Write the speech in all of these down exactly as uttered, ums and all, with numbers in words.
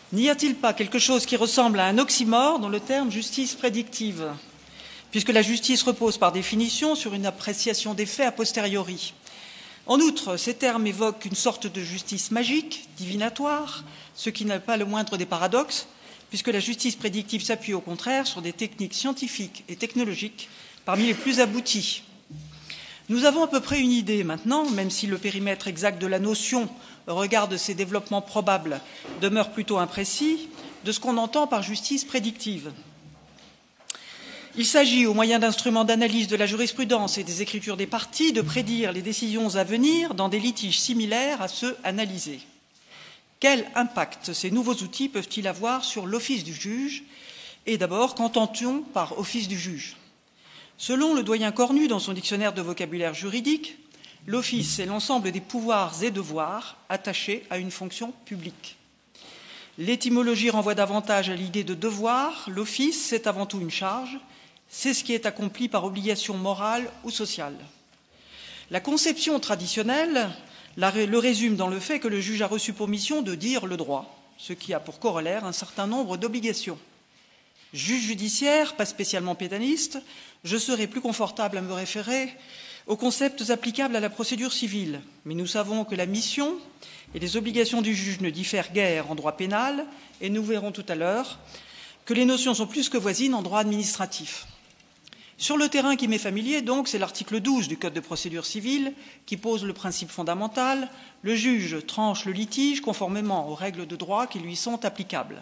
N'y a-t-il pas quelque chose qui ressemble à un oxymore dans le terme justice prédictive, puisque la justice repose par définition sur une appréciation des faits a posteriori? En outre, ces termes évoquent une sorte de justice magique, divinatoire, ce qui n'est pas le moindre des paradoxes, puisque la justice prédictive s'appuie au contraire sur des techniques scientifiques et technologiques parmi les plus abouties. Nous avons à peu près une idée maintenant, même si le périmètre exact de la notion, au regard de ses développements probables, demeure plutôt imprécis, de ce qu'on entend par justice prédictive. Il s'agit, au moyen d'instruments d'analyse de la jurisprudence et des écritures des parties, de prédire les décisions à venir dans des litiges similaires à ceux analysés. Quel impact ces nouveaux outils peuvent-ils avoir sur l'office du juge? Et d'abord, qu'entend-on par office du juge? Selon le doyen Cornu dans son dictionnaire de vocabulaire juridique, l'office est l'ensemble des pouvoirs et devoirs attachés à une fonction publique. L'étymologie renvoie davantage à l'idée de devoir. L'office, c'est avant tout une charge, c'est ce qui est accompli par obligation morale ou sociale. La conception traditionnelle le résume dans le fait que le juge a reçu pour mission de dire le droit, ce qui a pour corollaire un certain nombre d'obligations. Juge judiciaire, pas spécialement pénaliste, je serais plus confortable à me référer aux concepts applicables à la procédure civile. Mais nous savons que la mission et les obligations du juge ne diffèrent guère en droit pénal, et nous verrons tout à l'heure que les notions sont plus que voisines en droit administratif. Sur le terrain qui m'est familier, donc, c'est l'article douze du Code de procédure civile qui pose le principe fondamental: le juge tranche le litige conformément aux règles de droit qui lui sont applicables.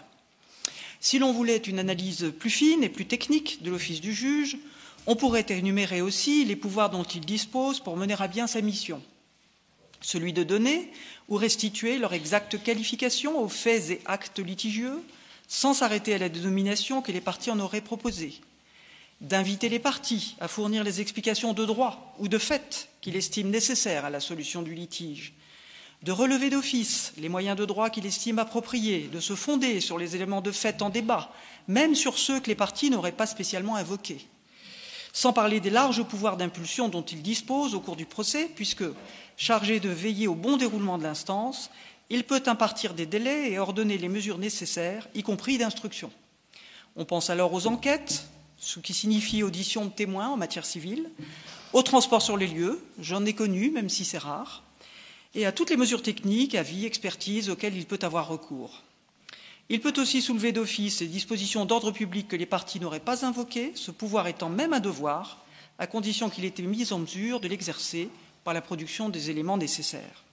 Si l'on voulait une analyse plus fine et plus technique de l'office du juge, on pourrait énumérer aussi les pouvoirs dont il dispose pour mener à bien sa mission. Celui de donner ou restituer leur exacte qualification aux faits et actes litigieux, sans s'arrêter à la dénomination que les parties en auraient proposée. D'inviter les parties à fournir les explications de droit ou de fait qu'il estime nécessaires à la solution du litige. De relever d'office les moyens de droit qu'il estime appropriés, de se fonder sur les éléments de fait en débat, même sur ceux que les parties n'auraient pas spécialement invoqués. Sans parler des larges pouvoirs d'impulsion dont il dispose au cours du procès, puisque, chargé de veiller au bon déroulement de l'instance, il peut impartir des délais et ordonner les mesures nécessaires, y compris d'instruction. On pense alors aux enquêtes, ce qui signifie audition de témoins en matière civile, au transport sur les lieux, j'en ai connu, même si c'est rare, et à toutes les mesures techniques, avis, expertises auxquelles il peut avoir recours. Il peut aussi soulever d'office les dispositions d'ordre public que les parties n'auraient pas invoquées, ce pouvoir étant même un devoir, à condition qu'il ait été mis en mesure de l'exercer par la production des éléments nécessaires.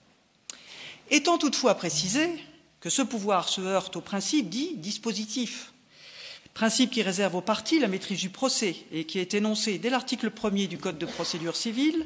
Étant toutefois précisé que ce pouvoir se heurte au principe dit dispositif, principe qui réserve aux parties la maîtrise du procès et qui est énoncé dès l'article premier du Code de procédure civile,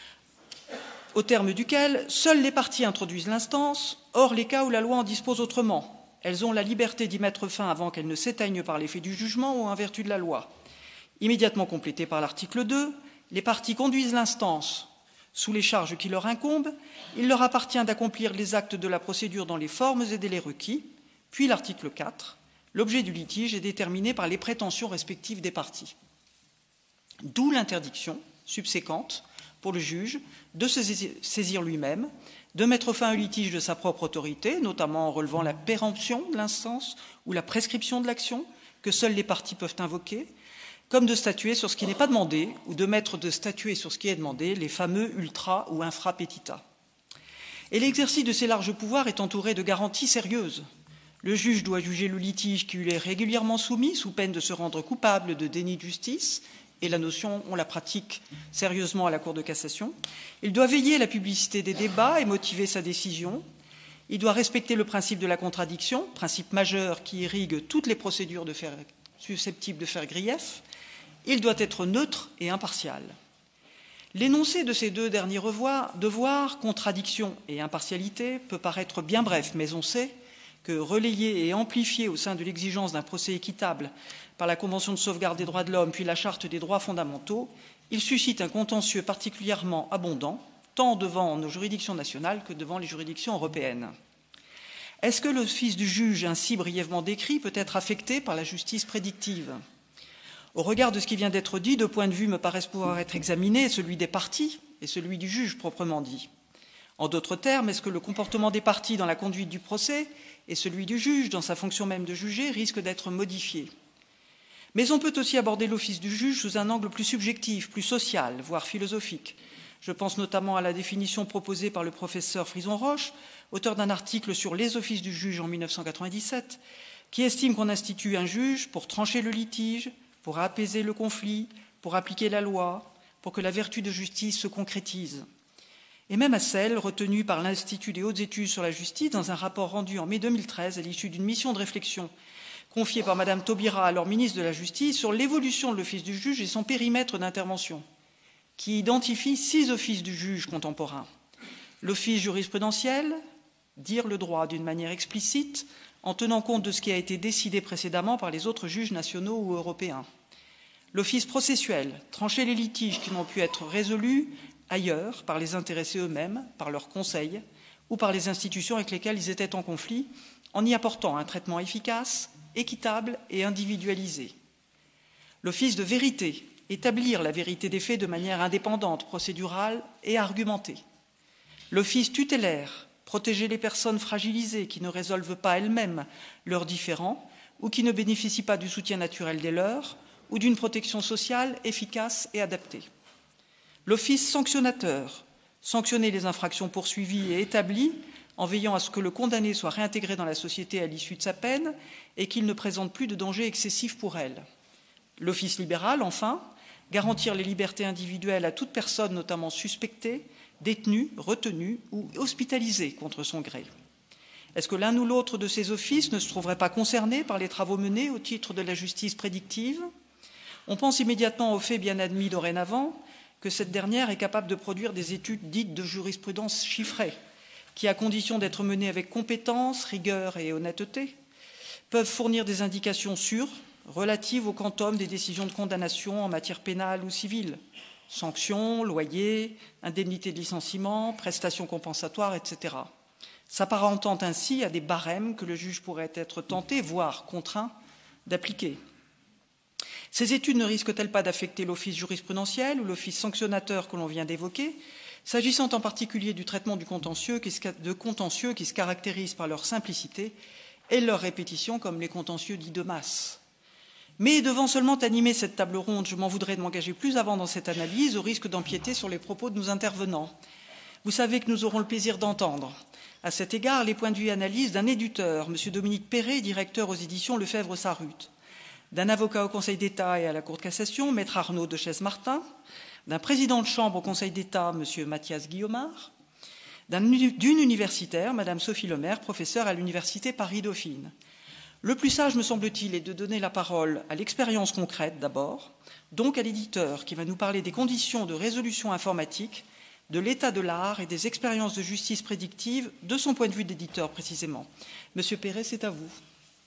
au terme duquel seules les parties introduisent l'instance, hors les cas où la loi en dispose autrement. Elles ont la liberté d'y mettre fin avant qu'elle ne s'éteigne par l'effet du jugement ou en vertu de la loi. Immédiatement complété par l'article deux, les parties conduisent l'instance sous les charges qui leur incombent. Il leur appartient d'accomplir les actes de la procédure dans les formes et délais requis. Puis l'article quatre, l'objet du litige est déterminé par les prétentions respectives des parties. D'où l'interdiction subséquente pour le juge de se saisir lui-même, de mettre fin au litige de sa propre autorité, notamment en relevant la péremption de l'instance ou la prescription de l'action que seules les parties peuvent invoquer, comme de statuer sur ce qui n'est pas demandé ou de mettre de statuer sur ce qui est demandé, les fameux ultra ou infra petita. Et l'exercice de ces larges pouvoirs est entouré de garanties sérieuses. Le juge doit juger le litige qui lui est régulièrement soumis sous peine de se rendre coupable de déni de justice, et la notion, on la pratique sérieusement à la Cour de cassation. Il doit veiller à la publicité des débats et motiver sa décision. Il doit respecter le principe de la contradiction, principe majeur qui irrigue toutes les procédures de faire, susceptibles de faire grief. Il doit être neutre et impartial. L'énoncé de ces deux derniers devoirs, contradiction et impartialité, peut paraître bien bref, mais on sait que relayé et amplifié au sein de l'exigence d'un procès équitable par la Convention de sauvegarde des droits de l'homme puis la Charte des droits fondamentaux, il suscite un contentieux particulièrement abondant, tant devant nos juridictions nationales que devant les juridictions européennes. Est-ce que l'office du juge, ainsi brièvement décrit, peut être affecté par la justice prédictive? Au regard de ce qui vient d'être dit, deux points de vue me paraissent pouvoir être examinés, celui des parties et celui du juge proprement dit. En d'autres termes, est-ce que le comportement des parties dans la conduite du procès et celui du juge, dans sa fonction même de juger, risquent d'être modifiés? Mais on peut aussi aborder l'office du juge sous un angle plus subjectif, plus social, voire philosophique. Je pense notamment à la définition proposée par le professeur Frison-Roche, auteur d'un article sur les offices du juge en mille neuf cent quatre-vingt-dix-sept, qui estime qu'on institue un juge pour trancher le litige, pour apaiser le conflit, pour appliquer la loi, pour que la vertu de justice se concrétise. Et même à celle retenue par l'Institut des hautes études sur la justice dans un rapport rendu en mai deux mille treize à l'issue d'une mission de réflexion confiée par Madame Taubira, alors ministre de la Justice, sur l'évolution de l'office du juge et son périmètre d'intervention, qui identifie six offices du juge contemporains. L'office jurisprudentiel, dire le droit d'une manière explicite, en tenant compte de ce qui a été décidé précédemment par les autres juges nationaux ou européens. L'office processuel, trancher les litiges qui n'ont pu être résolus ailleurs par les intéressés eux-mêmes, par leurs conseils ou par les institutions avec lesquelles ils étaient en conflit, en y apportant un traitement efficace, équitable et individualisé. L'office de vérité, établir la vérité des faits de manière indépendante, procédurale et argumentée. L'office tutélaire, protéger les personnes fragilisées qui ne résolvent pas elles-mêmes leurs différends ou qui ne bénéficient pas du soutien naturel des leurs ou d'une protection sociale efficace et adaptée. L'office sanctionnateur, sanctionner les infractions poursuivies et établies en veillant à ce que le condamné soit réintégré dans la société à l'issue de sa peine et qu'il ne présente plus de danger excessif pour elle. L'office libéral, enfin, garantir les libertés individuelles à toute personne, notamment suspectée, détenue, retenue ou hospitalisée contre son gré. Est-ce que l'un ou l'autre de ces offices ne se trouverait pas concerné par les travaux menés au titre de la justice prédictive? On pense immédiatement au fait bien admis dorénavant que cette dernière est capable de produire des études dites de jurisprudence chiffrée, qui, à condition d'être menées avec compétence, rigueur et honnêteté, peuvent fournir des indications sûres relatives au quantum des décisions de condamnation en matière pénale ou civile, sanctions, loyers, indemnités de licenciement, prestations compensatoires, et cetera, s'apparentant ainsi à des barèmes que le juge pourrait être tenté, voire contraint, d'appliquer. Ces études ne risquent-elles pas d'affecter l'office jurisprudentiel ou l'office sanctionnateur que l'on vient d'évoquer, s'agissant en particulier du traitement du contentieux qui se, de contentieux qui se caractérisent par leur simplicité et leur répétition comme les contentieux dits de masse? Mais devant seulement animer cette table ronde, je m'en voudrais de m'engager plus avant dans cette analyse, au risque d'empiéter sur les propos de nos intervenants. Vous savez que nous aurons le plaisir d'entendre, à cet égard, les points de vue et analyses d'un éditeur, M. Dominique Perret, directeur aux éditions Lefebvre-Sarrut, d'un avocat au Conseil d'État et à la Cour de cassation, Maître Arnaud de Chaise-Martin, d'un président de chambre au Conseil d'État, M. Mathias Guillaumard, d'une universitaire, Mme Sophie Lemaire, professeure à l'Université Paris-Dauphine. Le plus sage, me semble-t-il, est de donner la parole à l'expérience concrète d'abord, donc à l'éditeur qui va nous parler des conditions de résolution informatique, de l'état de l'art et des expériences de justice prédictive de son point de vue d'éditeur précisément. Monsieur Perret, c'est à vous.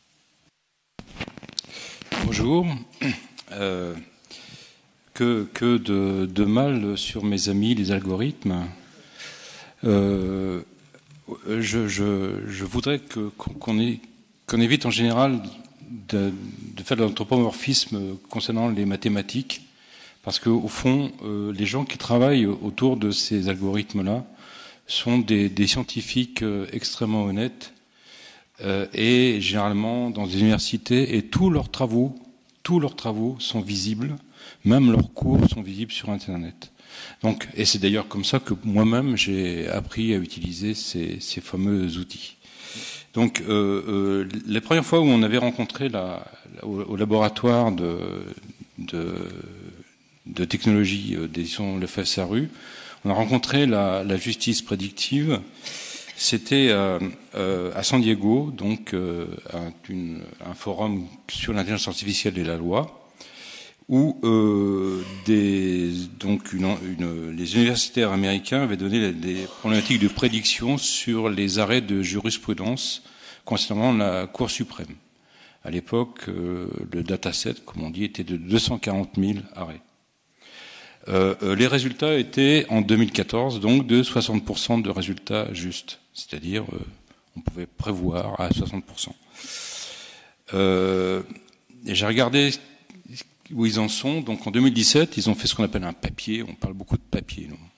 Bonjour. Euh, que que de, de mal sur mes amis les algorithmes. Euh, je, je, je voudrais que, qu'on, ait, qu'on évite en général de, de faire de l'anthropomorphisme concernant les mathématiques, parce qu'au fond, euh, les gens qui travaillent autour de ces algorithmes-là sont des, des scientifiques euh, extrêmement honnêtes euh, et généralement dans des universités, et tous leurs travaux, tous leurs travaux sont visibles, même leurs cours sont visibles sur Internet. Donc, et c'est d'ailleurs comme ça que moi-même j'ai appris à utiliser ces, ces fameux outils. Donc, euh, euh, les premières fois où on avait rencontré la, la, au, au laboratoire de, de, de technologie d'édition Lefebvre-Sarrut, on a rencontré la, la justice prédictive. C'était euh, euh, à San Diego, donc euh, un, une, un forum sur l'intelligence artificielle et la loi, où euh, des, donc une, une, les universitaires américains avaient donné des problématiques de prédiction sur les arrêts de jurisprudence concernant la Cour suprême. À l'époque, euh, le dataset, comme on dit, était de deux cent quarante mille arrêts. Euh, les résultats étaient en deux mille quatorze donc de soixante pour cent de résultats justes, c'est-à-dire euh, on pouvait prévoir à soixante pour cent. Euh, et j'ai regardé où ils en sont. Donc en deux mille dix-sept, ils ont fait ce qu'on appelle un papier. On parle beaucoup de papier, non ?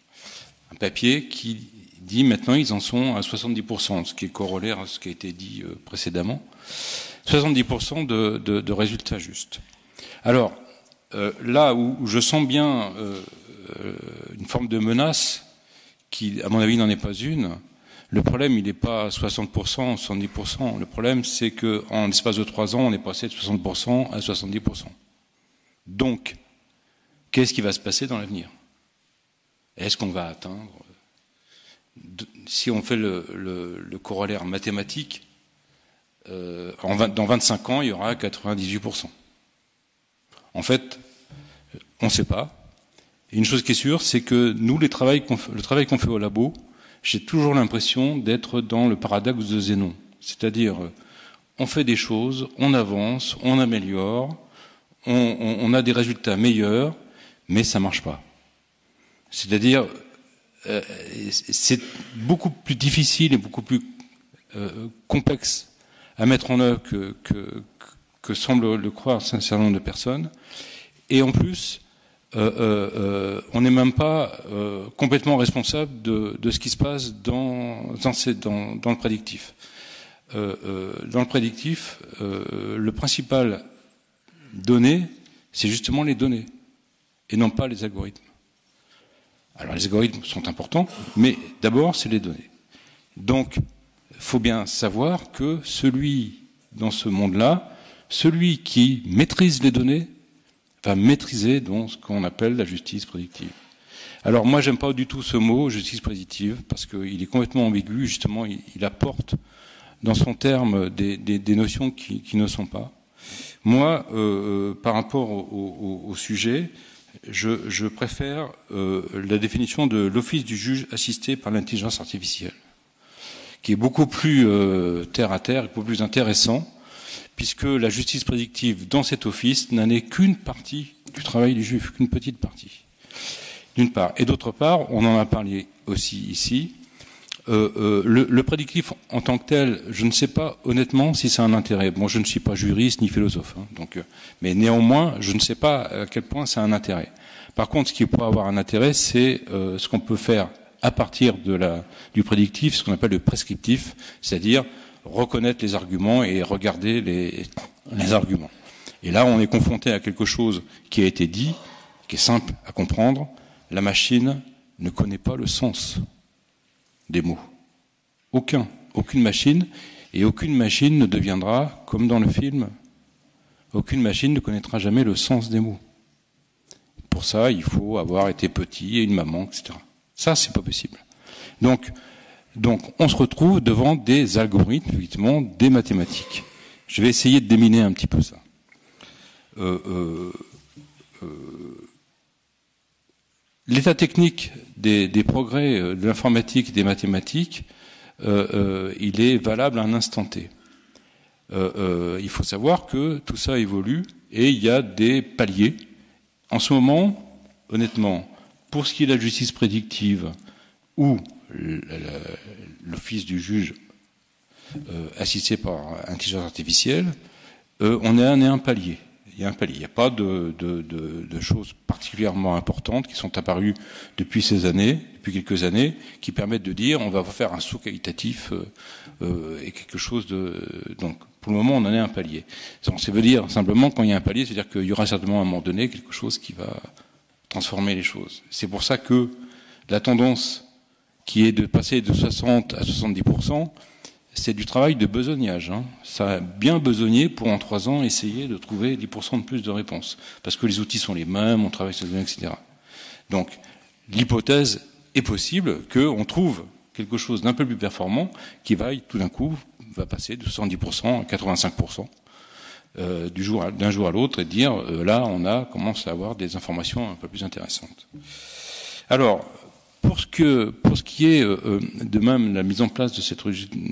un papier qui dit maintenant ils en sont à soixante-dix pour cent, ce qui est corollaire à ce qui a été dit euh, précédemment. soixante-dix pour cent de, de, de résultats justes. Alors, euh, là où, où je sens bien euh, euh, une forme de menace, qui, à mon avis, n'en est pas une, le problème, il n'est pas à soixante pour cent, soixante-dix pour cent. Le problème, c'est qu'en l'espace de trois ans, on est passé de soixante pour cent à soixante-dix pour cent. Donc, qu'est-ce qui va se passer dans l'avenir? Est-ce qu'on va atteindre, si on fait le, le, le corollaire mathématique, euh, en vingt, dans vingt-cinq ans, il y aura quatre-vingt-dix-huit pour cent. En fait, on ne sait pas. Et une chose qui est sûre, c'est que nous, les travails qu'on fait, le travail qu'on fait au labo, j'ai toujours l'impression d'être dans le paradoxe de Zénon. C'est-à-dire, on fait des choses, on avance, on améliore, on, on, on a des résultats meilleurs, mais ça ne marche pas. C'est-à-dire, euh, c'est beaucoup plus difficile et beaucoup plus euh, complexe à mettre en œuvre que, que, que semble le croire un certain nombre de personnes. Et en plus, euh, euh, on n'est même pas euh, complètement responsable de, de ce qui se passe dans, dans, ces, dans, dans le prédictif. Euh, euh, dans le prédictif, euh, le principal donné, c'est justement les données, et non pas les algorithmes. Alors les algorithmes sont importants, mais d'abord c'est les données. Donc il faut bien savoir que celui, dans ce monde-là, celui qui maîtrise les données, va maîtriser donc ce qu'on appelle la justice prédictive. Alors moi j'aime pas du tout ce mot, justice prédictive, parce qu'il est complètement ambigu, justement il, il apporte dans son terme des, des, des notions qui, qui ne sont pas. Moi, euh, par rapport au, au, au sujet, je, je préfère euh, la définition de l'office du juge assisté par l'intelligence artificielle, qui est beaucoup plus euh, terre à terre, beaucoup plus intéressant, puisque la justice prédictive dans cet office n'en est qu'une partie du travail du juge, qu'une petite partie, d'une part. Et d'autre part, on en a parlé aussi ici, euh, euh, le, le prédictif en tant que tel, je ne sais pas honnêtement si c'est un intérêt. Bon, je ne suis pas juriste ni philosophe, hein, donc, euh, mais néanmoins, je ne sais pas à quel point c'est un intérêt. Par contre, ce qui pourrait avoir un intérêt, c'est euh, ce qu'on peut faire à partir de la, du prédictif, ce qu'on appelle le prescriptif, c'est-à-dire reconnaître les arguments et regarder les, les arguments. Et là, on est confronté à quelque chose qui a été dit, qui est simple à comprendre. La machine ne connaît pas le sens des mots. Aucun. Aucune machine. Et aucune machine ne deviendra, comme dans le film, aucune machine ne connaîtra jamais le sens des mots. Pour ça, il faut avoir été petit et une maman, et cetera. Ça, c'est pas possible. Donc, Donc, on se retrouve devant des algorithmes, effectivement, des mathématiques. Je vais essayer de déminer un petit peu ça. Euh, euh, euh, l'état technique des, des progrès de l'informatique et des mathématiques, euh, euh, il est valable à un instant T. Euh, euh, il faut savoir que tout ça évolue et il y a des paliers. En ce moment, honnêtement, pour ce qui est de la justice prédictive ou l'office du juge euh, assisté par intelligence artificielle, euh, on est un, un palier. Il y a un palier. Il n'y a pas de, de, de, de choses particulièrement importantes qui sont apparues depuis ces années, depuis quelques années, qui permettent de dire on va faire un saut qualitatif euh, euh, et quelque chose de. Donc, pour le moment, on en est un palier. Ça veut dire simplement quand il y a un palier, c'est-à-dire qu'il y aura certainement à un moment donné quelque chose qui va transformer les choses. C'est pour ça que la tendance qui est de passer de soixante à soixante-dix pour cent, c'est du travail de besognage. Hein. Ça a bien besogné pour en trois ans essayer de trouver dix pour cent de plus de réponses. Parce que les outils sont les mêmes, on travaille sur les données, et cetera. Donc, l'hypothèse est possible qu'on trouve quelque chose d'un peu plus performant qui va, tout d'un coup, va passer de soixante-dix pour cent à quatre-vingt-cinq pour cent euh, du jour à, d'un jour à l'autre et dire, euh, là, on a commence à avoir des informations un peu plus intéressantes. Alors, Pour ce, que, pour ce qui est euh, de même la mise en place de cette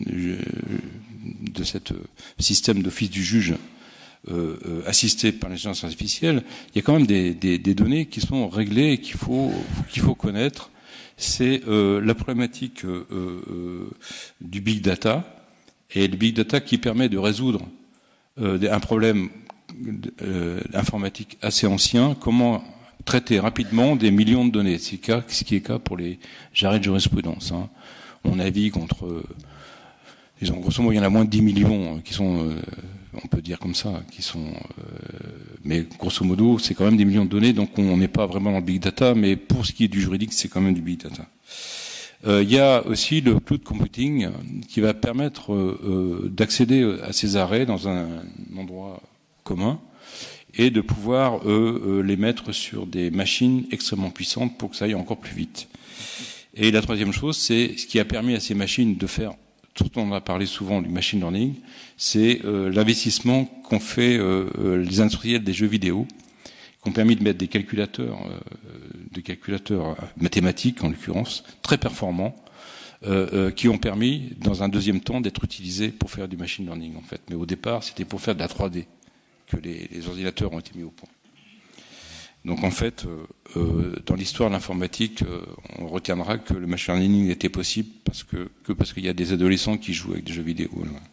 de cette système d'office du juge euh, euh, assisté par l'intelligence artificielle, il y a quand même des, des, des données qui sont réglées et qu'il faut qu'il faut connaître. C'est euh, la problématique euh, euh, du big data et le big data qui permet de résoudre euh, un problème euh, informatique assez ancien. Comment traiter rapidement des millions de données. C'est ce qui est le cas pour les arrêts de jurisprudence. Hein. On navigue entre, disons, grosso modo, il y en a moins de dix millions qui sont, euh, on peut dire comme ça, qui sont, euh, mais grosso modo, c'est quand même des millions de données, donc on n'est pas vraiment dans le big data, mais pour ce qui est du juridique, c'est quand même du big data. Euh, il y a aussi le cloud computing qui va permettre euh, d'accéder à ces arrêts dans un, un endroit commun et de pouvoir euh, les mettre sur des machines extrêmement puissantes pour que ça aille encore plus vite. Et la troisième chose, c'est ce qui a permis à ces machines de faire, tout on a parlé souvent du machine learning, c'est euh, l'investissement qu'ont fait euh, les industriels des jeux vidéo, qui ont permis de mettre des calculateurs, euh, des calculateurs mathématiques en l'occurrence, très performants, euh, euh, qui ont permis, dans un deuxième temps, d'être utilisés pour faire du machine learning en fait. Mais au départ, c'était pour faire de la trois D que les, les ordinateurs ont été mis au point. Donc en fait, euh, euh, dans l'histoire de l'informatique, euh, on retiendra que le machine learning était possible parce que, que parce qu'il y a des adolescents qui jouent avec des jeux vidéo.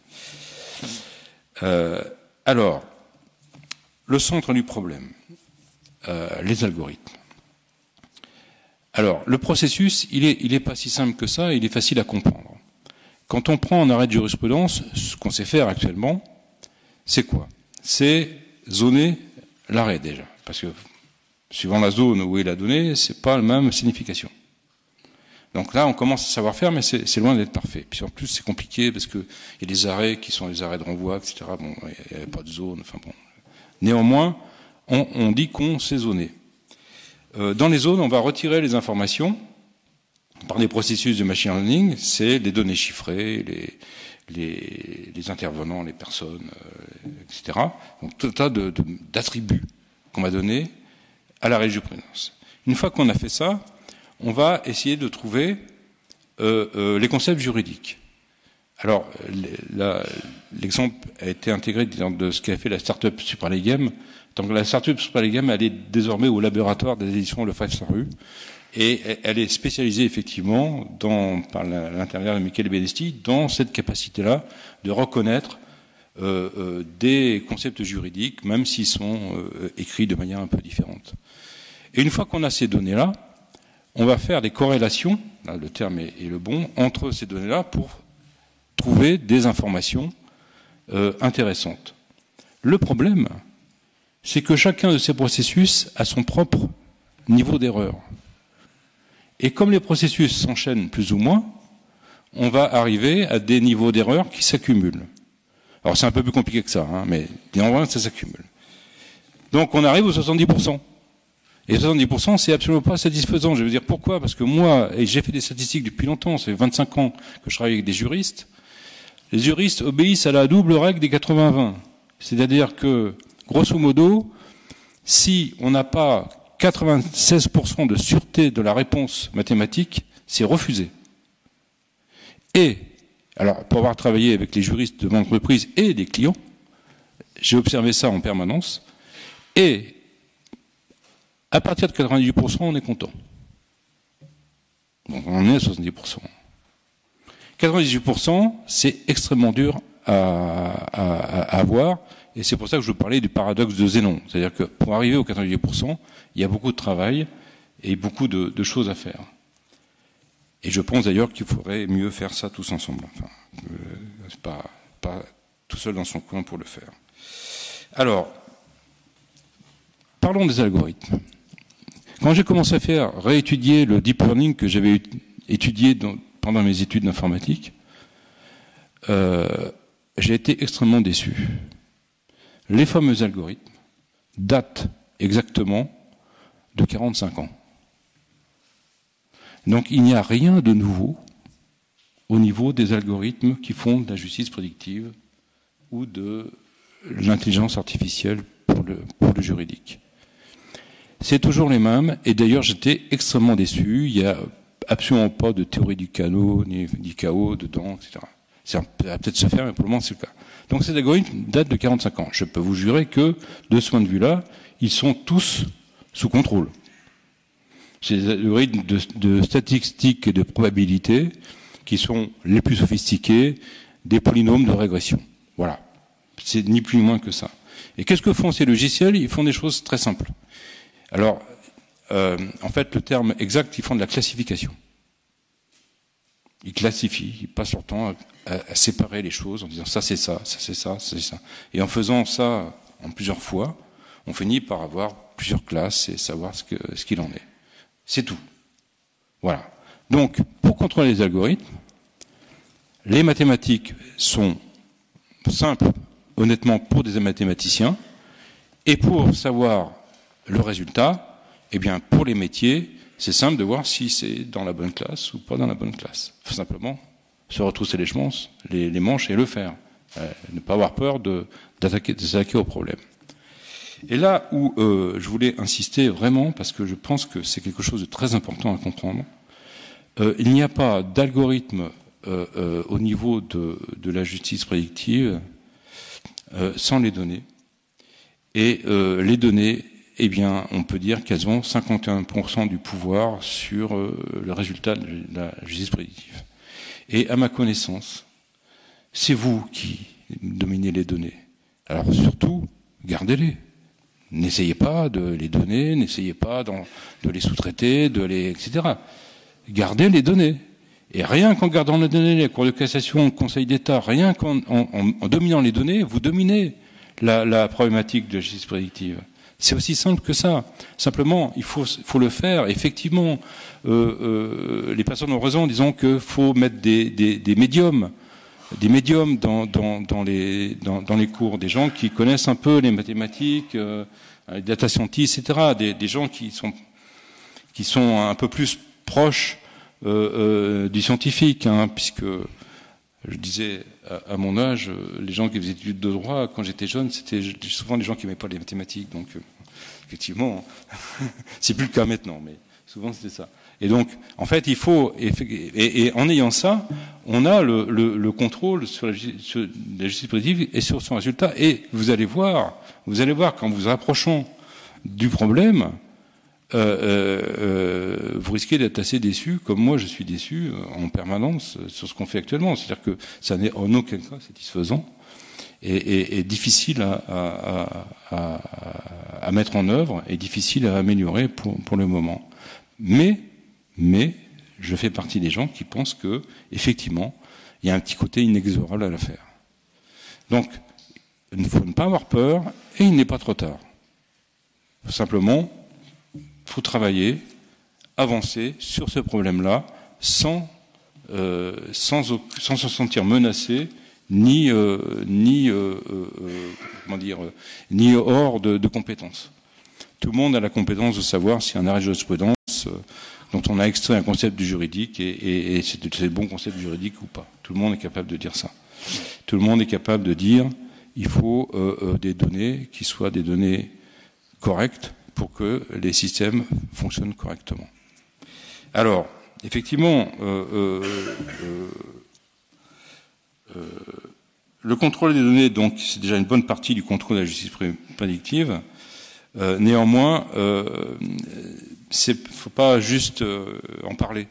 Euh, alors, le centre du problème, euh, les algorithmes. Alors, le processus, il est, il est pas si simple que ça, il est facile à comprendre. Quand on prend un arrêt de jurisprudence, ce qu'on sait faire actuellement, c'est quoi? C'est zoner l'arrêt déjà, parce que suivant la zone où est la donnée, c'est pas la même signification. Donc là, on commence à savoir faire, mais c'est loin d'être parfait. Puis en plus, c'est compliqué parce que il y a des arrêts qui sont des arrêts de renvoi, et cetera. Bon, il n'y a pas de zone. Enfin bon. Néanmoins, on, on dit qu'on sait zoner. Euh, dans les zones, on va retirer les informations par des processus de machine learning. C'est les données chiffrées, les, les, les intervenants, les personnes, euh, et cetera. Donc tout un tas de, de, d'attributs qu'on va donner à la jurisprudence. Une fois qu'on a fait ça, on va essayer de trouver euh, euh, les concepts juridiques. Alors, l'exemple a été intégré dans de ce qu'a fait la start-up Supralegem. Donc la start-up Supralegem, elle est désormais au laboratoire des éditions Le Five Star U, et elle est spécialisée effectivement, dans, par l'intermédiaire de Michele Benesti, dans cette capacité-là de reconnaître euh, euh, des concepts juridiques, même s'ils sont euh, écrits de manière un peu différente. Et une fois qu'on a ces données-là, on va faire des corrélations, là, le terme est, est le bon, entre ces données-là pour trouver des informations euh, intéressantes. Le problème, c'est que chacun de ces processus a son propre niveau d'erreur. Et comme les processus s'enchaînent plus ou moins, on va arriver à des niveaux d'erreur qui s'accumulent. Alors c'est un peu plus compliqué que ça, hein, mais néanmoins ça s'accumule. Donc on arrive aux soixante-dix pour cent. Et soixante-dix pour cent, c'est absolument pas satisfaisant. Je veux dire pourquoi? Parce que moi, et j'ai fait des statistiques depuis longtemps, ça fait vingt-cinq ans que je travaille avec des juristes, les juristes obéissent à la double règle des quatre-vingts vingt. C'est-à-dire que, grosso modo, si on n'a pas quatre-vingt-seize pour cent de sûreté de la réponse mathématique, c'est refusé. Et, alors, pour avoir travaillé avec les juristes de mon entreprise et des clients, j'ai observé ça en permanence, et à partir de quatre-vingt-dix pour cent, on est content. Donc on est à soixante-dix pour cent. quatre-vingt-dix-huit pour cent, c'est extrêmement dur à, à, à avoir, et c'est pour ça que je vous parlais du paradoxe de Zénon. C'est-à-dire que pour arriver aux quatre-vingt-dix pour cent, il y a beaucoup de travail et beaucoup de, de choses à faire. Et je pense d'ailleurs qu'il faudrait mieux faire ça tous ensemble. Enfin, euh, c'est pas, pas tout seul dans son coin pour le faire. Alors, parlons des algorithmes. Quand j'ai commencé à faire réétudier le deep learning que j'avais étudié dans, pendant mes études d'informatique, euh, j'ai été extrêmement déçu. Les fameux algorithmes datent exactement de quarante-cinq ans. Donc il n'y a rien de nouveau au niveau des algorithmes qui font de la justice prédictive ou de l'intelligence artificielle pour le, pour le juridique. C'est toujours les mêmes, et d'ailleurs j'étais extrêmement déçu. Il n'y a absolument pas de théorie du chaos, ni du chaos dedans, et cetera. Ça va peut-être se faire, mais pour le moment c'est le cas. Donc ces algorithmes datent de quarante-cinq ans. Je peux vous jurer que, de ce point de vue-là, ils sont tous sous contrôle. C'est des algorithmes de, de statistiques et de probabilité qui sont les plus sophistiqués des polynômes de régression. Voilà. C'est ni plus ni moins que ça. Et qu'est-ce que font ces logiciels? Ils font des choses très simples. Alors, euh, en fait, le terme exact, ils font de la classification. Ils classifient, ils passent leur temps à, à séparer les choses en disant ça c'est ça, ça c'est ça, ça c'est ça. Et en faisant ça en plusieurs fois, on finit par avoir plusieurs classes et savoir ce que, ce qu'il en est. C'est tout. Voilà. Donc, pour contrôler les algorithmes, les mathématiques sont simples, honnêtement, pour des mathématiciens, et pour savoir le résultat, eh bien, pour les métiers, c'est simple de voir si c'est dans la bonne classe ou pas dans la bonne classe. Il faut simplement se retrousser les manches, les, les manches et le faire. Euh, ne pas avoir peur de, d'attaquer, de s'attaquer au problème. Et là où euh, je voulais insister vraiment, parce que je pense que c'est quelque chose de très important à comprendre, euh, il n'y a pas d'algorithme euh, euh, au niveau de, de la justice prédictive euh, sans les données. Et euh, les données, eh bien, on peut dire qu'elles ont cinquante et un pour cent du pouvoir sur euh, le résultat de la justice prédictive. Et à ma connaissance, c'est vous qui dominez les données. Alors surtout, gardez-les. N'essayez pas de les donner, n'essayez pas de les sous-traiter, de les, et cetera. Gardez les données. Et rien qu'en gardant les données, les cours de cassation, le Conseil d'État, rien qu'en en, en, en dominant les données, vous dominez la, la problématique de la justice prédictive. C'est aussi simple que ça. Simplement, il faut, faut le faire. Effectivement, euh, euh, les personnes ont raison en disant qu'il faut mettre des, des, des médiums, des médiums dans, dans, dans, les, dans, dans les cours, des gens qui connaissent un peu les mathématiques, euh, les data scientists, et cetera. Des, des gens qui sont, qui sont un peu plus proches euh, euh, du scientifique, hein, puisque je disais à, à mon âge, les gens qui faisaient des études de droit, quand j'étais jeune, c'était souvent des gens qui n'aimaient pas les mathématiques. Donc, euh, effectivement, c'est plus le cas maintenant, mais souvent c'était ça. Et donc, en fait, il faut, et, et, et en ayant ça, on a le, le, le contrôle sur la, sur la justice prédictive et sur son résultat. Et vous allez voir, vous allez voir, qu'en vous rapprochant du problème, euh, euh, vous risquez d'être assez déçu, comme moi je suis déçu en permanence sur ce qu'on fait actuellement. C'est-à-dire que ça n'est en aucun cas satisfaisant et, et, et difficile à, à, à, à mettre en œuvre et difficile à améliorer pour, pour le moment. Mais, mais, je fais partie des gens qui pensent que, effectivement, il y a un petit côté inexorable à l'affaire. Donc, il faut ne pas avoir peur et il n'est pas trop tard. Simplement, il faut travailler, avancer sur ce problème-là sans, euh, sans, sans se sentir menacé, ni, euh, ni, euh, euh, comment dire, ni hors de, de compétences. Tout le monde a la compétence de savoir si un arrêt de jurisprudence euh, dont on a extrait un concept du juridique et, et, et c'est le bon concept juridique ou pas. Tout le monde est capable de dire ça. Tout le monde est capable de dire il faut euh, euh, des données qui soient des données correctes pour que les systèmes fonctionnent correctement. Alors, effectivement, euh, euh, euh, euh, le contrôle des données, donc, c'est déjà une bonne partie du contrôle de la justice prédictive. Euh, néanmoins, euh, c'est, faut pas juste euh, en parler.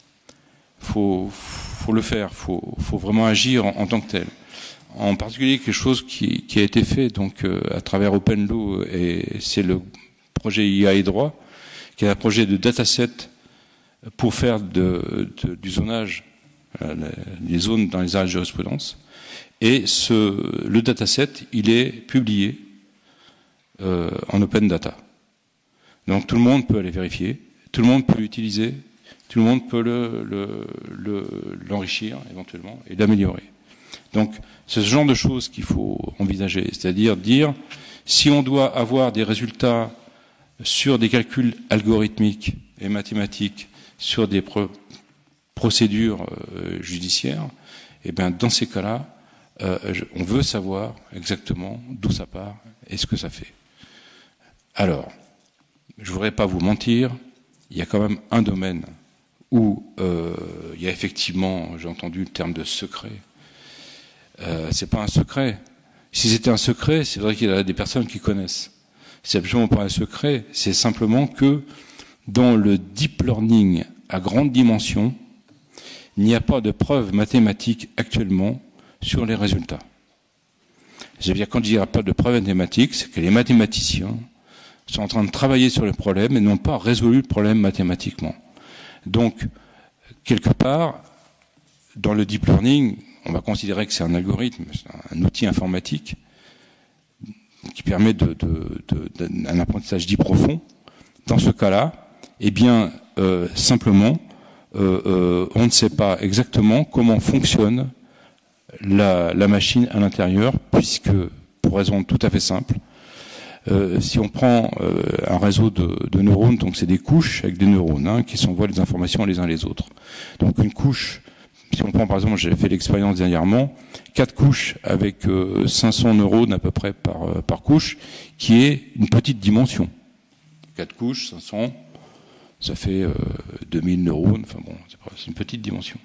Faut, faut le faire. Faut, faut vraiment agir en, en tant que tel. En particulier quelque chose qui, qui a été fait donc euh, à travers OpenLaw et c'est le projet I A et droit, qui est un projet de dataset pour faire de, de, du zonage, euh, les zones dans les aires de jurisprudence. Et ce, le dataset, il est publié euh, en open data. Donc tout le monde peut aller vérifier, tout le monde peut l'utiliser, tout le monde peut le, le, le, l'enrichir éventuellement et l'améliorer. Donc c'est ce genre de choses qu'il faut envisager, c'est-à-dire dire si on doit avoir des résultats sur des calculs algorithmiques et mathématiques, sur des pro- procédures euh, judiciaires, et bien dans ces cas-là, euh, je, on veut savoir exactement d'où ça part et ce que ça fait. Alors, je voudrais pas vous mentir, il y a quand même un domaine où euh, il y a effectivement, j'ai entendu le terme de secret. Euh, c'est pas un secret. Si c'était un secret, c'est vrai qu'il y a des personnes qui connaissent. C'est absolument pas un secret, c'est simplement que dans le deep learning à grande dimension, il n'y a pas de preuves mathématiques actuellement sur les résultats. C'est-à-dire quand il n'y a pas de preuves mathématiques, c'est que les mathématiciens sont en train de travailler sur le problème et n'ont pas résolu le problème mathématiquement. Donc, quelque part, dans le deep learning, on va considérer que c'est un algorithme, un outil informatique qui permet de, de, de, de, un apprentissage dit profond. Dans ce cas-là, eh bien, euh, simplement, euh, euh, on ne sait pas exactement comment fonctionne la, la machine à l'intérieur, puisque, pour raison tout à fait simple, euh, si on prend euh, un réseau de, de neurones, donc c'est des couches avec des neurones hein, qui s'envoient les informations les uns les autres. Donc une couche, si on prend par exemple, j'ai fait l'expérience dernièrement, quatre couches avec euh, cinq cents neurones à peu près par, euh, par couche, qui est une petite dimension. quatre couches, cinq cents, ça fait euh, deux mille neurones, enfin bon, c'est une petite dimension.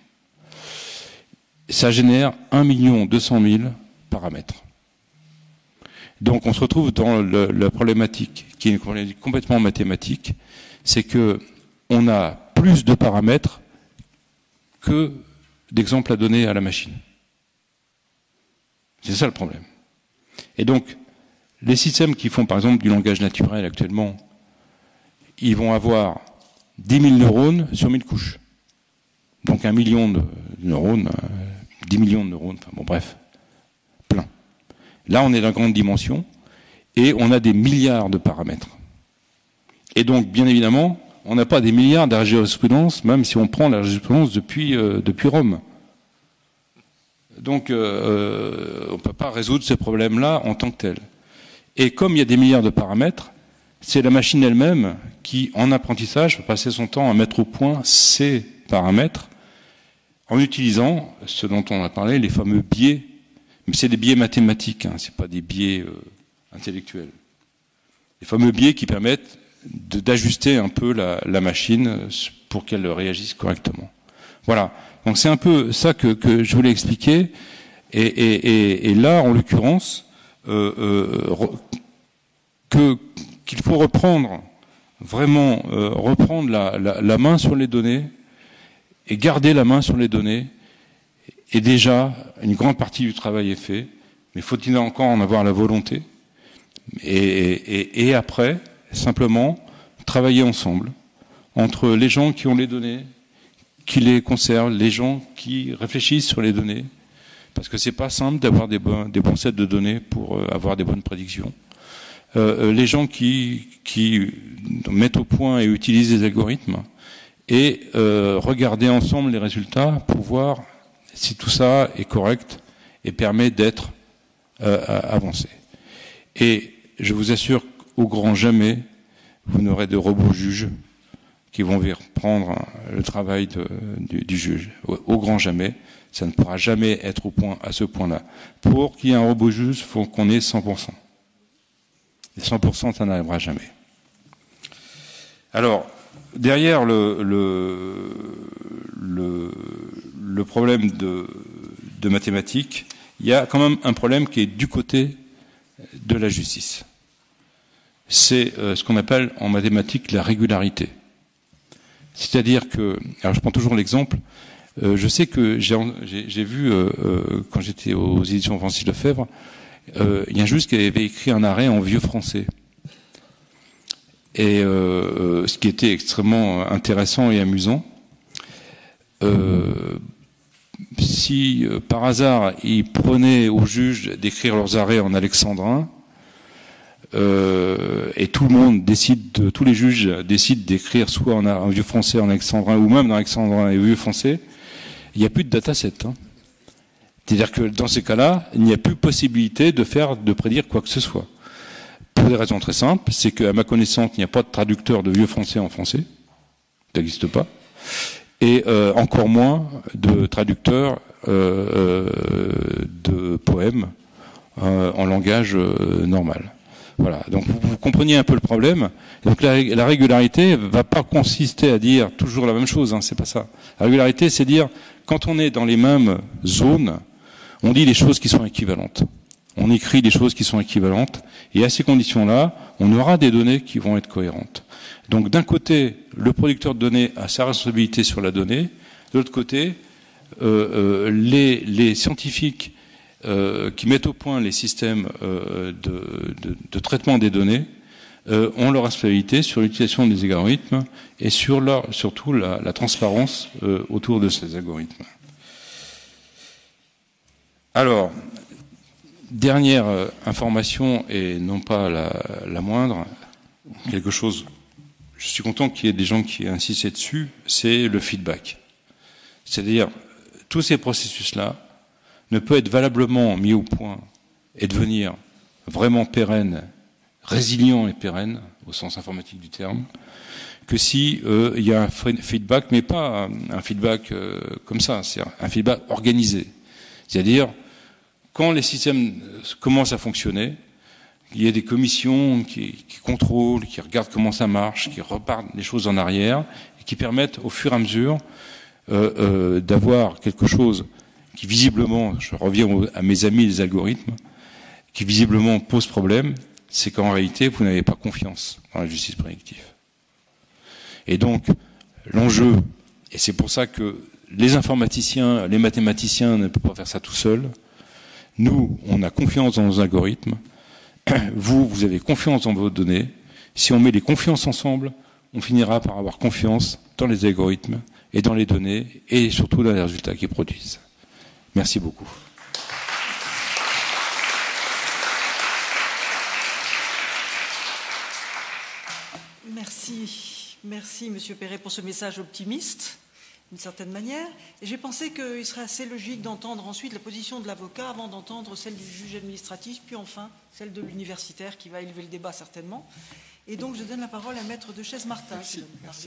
Ça génère un million deux cent mille paramètres. Donc on se retrouve dans le, la problématique, qui est une problématique complètement mathématique, c'est que on a plus de paramètres que d'exemples à donner à la machine. C'est ça le problème. Et donc, les systèmes qui font par exemple du langage naturel actuellement, ils vont avoir dix mille neurones sur mille couches. Donc un million de neurones, dix millions de neurones, enfin bon bref, plein. Là on est dans la grande dimension et on a des milliards de paramètres. Et donc bien évidemment, on n'a pas des milliards de jurisprudence, même si on prend la jurisprudence depuis, euh, depuis Rome. Donc euh, on ne peut pas résoudre ces problèmes-là en tant que tels. Et comme il y a des milliards de paramètres, c'est la machine elle-même qui, en apprentissage, va passer son temps à mettre au point ces paramètres en utilisant ce dont on a parlé, les fameux biais. Mais c'est des biais mathématiques, hein, c'est pas des biais euh, intellectuels. Les fameux biais qui permettent de, d'ajuster un peu la, la machine pour qu'elle réagisse correctement. Voilà. Donc c'est un peu ça que, que je voulais expliquer. Et, et, et, et là, en l'occurrence, euh, euh, que qu'il faut reprendre, vraiment euh, reprendre la, la, la main sur les données et garder la main sur les données. Et déjà, une grande partie du travail est fait, mais faut-il encore en avoir la volonté et, et, et après, simplement, travailler ensemble, entre les gens qui ont les données, qui les conservent, les gens qui réfléchissent sur les données, parce que c'est pas simple d'avoir des bons, des bons sets de données pour euh, avoir des bonnes prédictions. Euh, les gens qui, qui mettent au point et utilisent les algorithmes et euh, regarder ensemble les résultats pour voir si tout ça est correct et permet d'être euh, avancé. Et je vous assure qu'au grand jamais, vous n'aurez de robots juges qui vont venir prendre le travail de, du, du juge. Au, au grand jamais, ça ne pourra jamais être au point, à ce point-là. Pour qu'il y ait un robot juge, il faut qu'on ait cent pour cent. Et cent pour cent, ça n'arrivera jamais. Alors, derrière le, le, le, le problème de, de mathématiques, il y a quand même un problème qui est du côté de la justice. C'est euh, ce qu'on appelle en mathématiques la régularité. C'est-à-dire que, alors je prends toujours l'exemple, euh, je sais que j'ai, j'ai, j'ai vu, euh, euh, quand j'étais aux éditions Francis Lefebvre, euh, il y a un juge qui avait écrit un arrêt en vieux français. Et euh, ce qui était extrêmement intéressant et amusant, euh, si euh, par hasard ils prenaient aux juges d'écrire leurs arrêts en alexandrin, euh, et tout le monde décide, de, tous les juges décident d'écrire soit en, en vieux français en alexandrin ou même en alexandrin et vieux français, il n'y a plus de dataset. Hein. C'est-à-dire que dans ces cas-là, il n'y a plus possibilité de faire, de prédire quoi que ce soit. Pour des raisons très simples, c'est qu'à ma connaissance, il n'y a pas de traducteur de vieux français en français, ça n'existe pas, et euh, encore moins de traducteur euh, de poèmes euh, en langage euh, normal. Voilà. Donc vous, vous comprenez un peu le problème. Donc la, la régularité va pas consister à dire toujours la même chose, hein, c'est pas ça. La régularité, c'est dire quand on est dans les mêmes zones, on dit les choses qui sont équivalentes. On écrit des choses qui sont équivalentes, et à ces conditions-là, on aura des données qui vont être cohérentes. Donc d'un côté, le producteur de données a sa responsabilité sur la donnée, de l'autre côté, euh, euh, les, les scientifiques euh, qui mettent au point les systèmes euh, de, de, de traitement des données euh, ont leur responsabilité sur l'utilisation des algorithmes et sur leur, surtout la, la transparence euh, autour de ces algorithmes. Alors, dernière euh, information, et non pas la, la moindre, quelque chose, je suis content qu'il y ait des gens qui insistent dessus, c'est le feedback. C'est-à-dire, tous ces processus-là ne peuvent être valablement mis au point et devenir vraiment pérennes, résilients et pérennes, au sens informatique du terme, que si euh, il y a un feedback, mais pas un, un feedback euh, comme ça, c'est un feedback organisé. C'est-à-dire, quand les systèmes commencent à fonctionner, il y a des commissions qui, qui contrôlent, qui regardent comment ça marche, qui repartent les choses en arrière, et qui permettent au fur et à mesure euh, euh, d'avoir quelque chose qui visiblement, je reviens à mes amis les algorithmes, qui visiblement pose problème, c'est qu'en réalité, vous n'avez pas confiance dans la justice prédictive. Et donc, l'enjeu, et c'est pour ça que les informaticiens, les mathématiciens ne peuvent pas faire ça tout seuls, nous, on a confiance dans nos algorithmes, vous, vous avez confiance dans vos données, si on met les confiances ensemble, on finira par avoir confiance dans les algorithmes et dans les données, et surtout dans les résultats qu'ils produisent. Merci beaucoup. Merci, merci Monsieur Perret pour ce message optimiste, d'une certaine manière. Et j'ai pensé qu'il serait assez logique d'entendre ensuite la position de l'avocat avant d'entendre celle du juge administratif, puis enfin celle de l'universitaire qui va élever le débat certainement. Et donc je donne la parole à Maître de Chaise-Martin. Merci, merci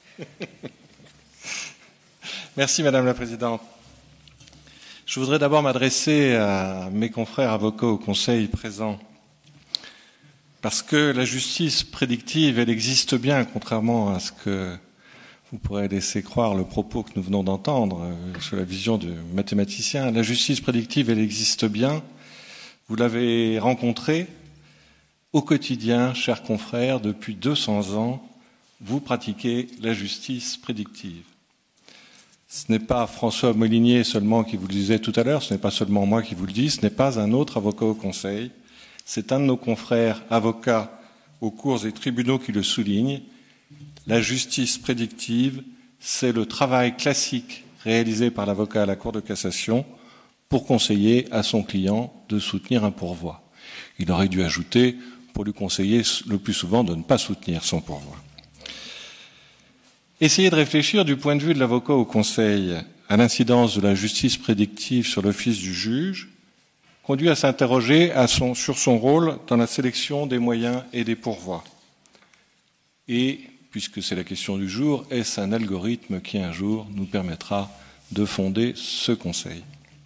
Merci Madame la Présidente. Je voudrais d'abord m'adresser à mes confrères avocats au Conseil présents, parce que la justice prédictive, elle existe bien, contrairement à ce que vous pourrez laisser croire le propos que nous venons d'entendre euh, sur la vision du mathématicien. La justice prédictive, elle existe bien. Vous l'avez rencontrée au quotidien, chers confrères, depuis deux cents ans. Vous pratiquez la justice prédictive. Ce n'est pas François Molinier seulement qui vous le disait tout à l'heure, ce n'est pas seulement moi qui vous le dis, ce n'est pas un autre avocat au Conseil, c'est un de nos confrères avocats aux cours et tribunaux qui le souligne. La justice prédictive, c'est le travail classique réalisé par l'avocat à la Cour de cassation pour conseiller à son client de soutenir un pourvoi. Il aurait dû ajouter pour lui conseiller le plus souvent de ne pas soutenir son pourvoi. Essayez de réfléchir du point de vue de l'avocat au Conseil à l'incidence de la justice prédictive sur l'office du juge, conduit à s'interroger à son, sur son rôle dans la sélection des moyens et des pourvois. Et, puisque c'est la question du jour, est-ce un algorithme qui un jour nous permettra de fonder ce conseil?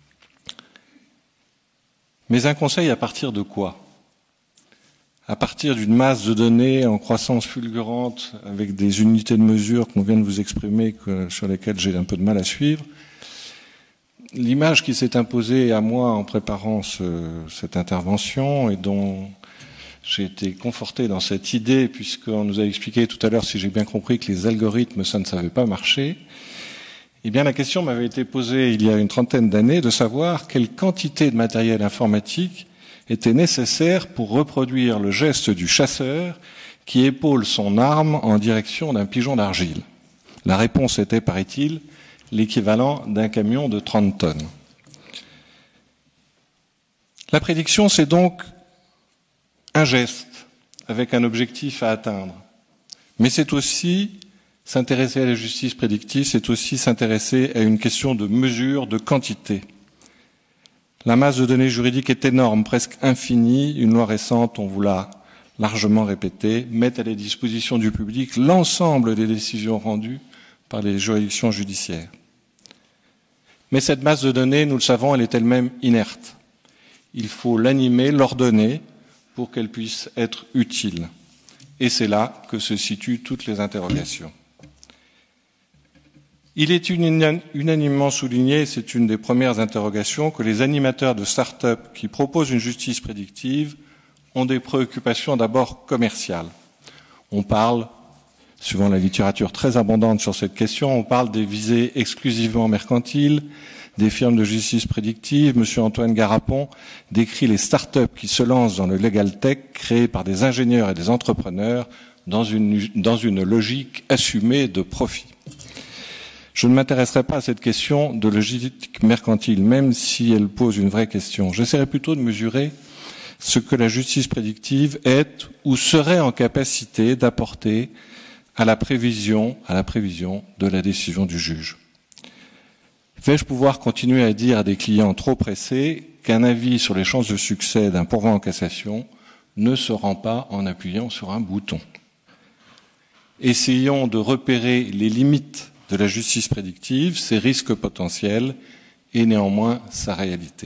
Mais un conseil à partir de quoi? À partir d'une masse de données en croissance fulgurante avec des unités de mesure qu'on vient de vous exprimer, que, sur lesquelles j'ai un peu de mal à suivre. L'image qui s'est imposée à moi en préparant ce, cette intervention et dont j'ai été conforté dans cette idée, puisqu'on nous a expliqué tout à l'heure, si j'ai bien compris, que les algorithmes, ça ne savait pas marcher, eh bien la question m'avait été posée il y a une trentaine d'années de savoir quelle quantité de matériel informatique était nécessaire pour reproduire le geste du chasseur qui épaule son arme en direction d'un pigeon d'argile. La réponse était, paraît-il, l'équivalent d'un camion de trente tonnes. La prédiction, c'est donc un geste avec un objectif à atteindre. Mais c'est aussi s'intéresser à la justice prédictive, c'est aussi s'intéresser à une question de mesure, de quantité. La masse de données juridiques est énorme, presque infinie. Une loi récente, on vous l'a largement répété, met à la disposition du public l'ensemble des décisions rendues par les juridictions judiciaires. Mais cette masse de données, nous le savons, elle est elle-même inerte. Il faut l'animer, l'ordonner, pour qu'elle puisse être utile. Et c'est là que se situent toutes les interrogations. Il est unanimement souligné, c'est une des premières interrogations, que les animateurs de start-up qui proposent une justice prédictive ont des préoccupations d'abord commerciales. On parle, suivant la littérature très abondante sur cette question, on parle des visées exclusivement mercantiles, des firmes de justice prédictive. Monsieur Antoine Garapon décrit les start-up qui se lancent dans le legal tech créées par des ingénieurs et des entrepreneurs dans une, dans une logique assumée de profit. Je ne m'intéresserai pas à cette question de logique mercantile, même si elle pose une vraie question. J'essaierai plutôt de mesurer ce que la justice prédictive est ou serait en capacité d'apporter à la prévision, à la prévision de la décision du juge. Vais-je pouvoir continuer à dire à des clients trop pressés qu'un avis sur les chances de succès d'un pourvoi en cassation ne se rend pas en appuyant sur un bouton? Essayons de repérer les limites de la justice prédictive, ses risques potentiels et néanmoins sa réalité.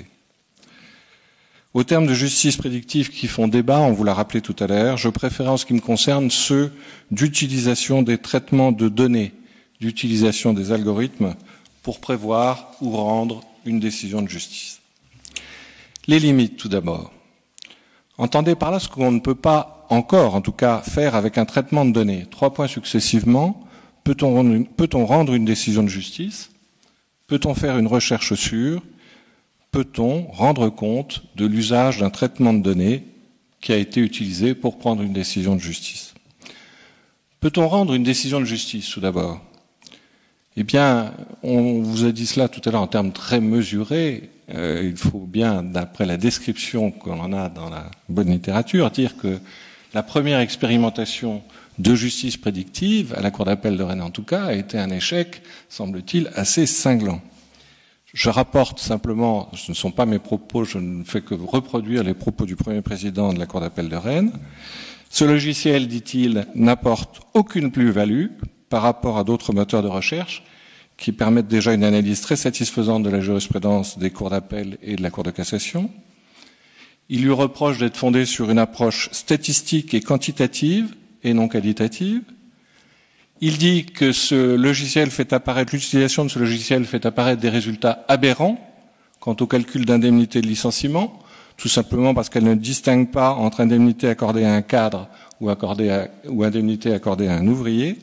Aux termes de justice prédictive qui font débat, on vous l'a rappelé tout à l'heure, je préférais en ce qui me concerne ceux d'utilisation des traitements de données, d'utilisation des algorithmes pour prévoir ou rendre une décision de justice. Les limites tout d'abord. Entendez par là ce qu'on ne peut pas encore, en tout cas, faire avec un traitement de données. Trois points successivement. Peut-on rendre, une, peut-on rendre une décision de justice? Peut-on faire une recherche sûre? Peut-on rendre compte de l'usage d'un traitement de données qui a été utilisé pour prendre une décision de justice? Peut-on rendre une décision de justice, tout d'abord? Eh bien, on vous a dit cela tout à l'heure en termes très mesurés. Euh, il faut bien, d'après la description qu'on en a dans la bonne littérature, dire que la première expérimentation de justice prédictive, à la Cour d'appel de Rennes en tout cas, a été un échec, semble-t-il, assez cinglant. Je rapporte simplement, ce ne sont pas mes propos, je ne fais que reproduire les propos du premier président de la Cour d'appel de Rennes. Ce logiciel, dit-il, n'apporte aucune plus-value par rapport à d'autres moteurs de recherche qui permettent déjà une analyse très satisfaisante de la jurisprudence des cours d'appel et de la Cour de cassation. Il lui reproche d'être fondé sur une approche statistique et quantitative et non qualitative. Il dit que ce logiciel fait apparaître, l'utilisation de ce logiciel fait apparaître des résultats aberrants quant au calcul d'indemnité de licenciement, tout simplement parce qu'elle ne distingue pas entre indemnité accordée à un cadre ou, accordée à, ou indemnité accordée à un ouvrier.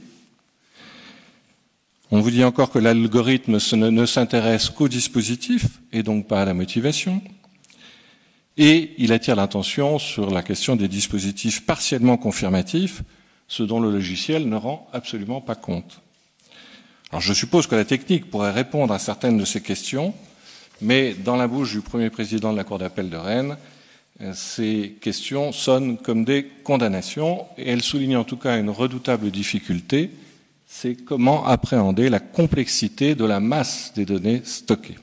On vous dit encore que l'algorithme ne, ne s'intéresse qu'au dispositif et donc pas à la motivation. Et il attire l'attention sur la question des dispositifs partiellement confirmatifs, ce dont le logiciel ne rend absolument pas compte. Alors je suppose que la technique pourrait répondre à certaines de ces questions, mais dans la bouche du premier président de la Cour d'appel de Rennes, ces questions sonnent comme des condamnations, et elles soulignent en tout cas une redoutable difficulté, c'est comment appréhender la complexité de la masse des données stockées.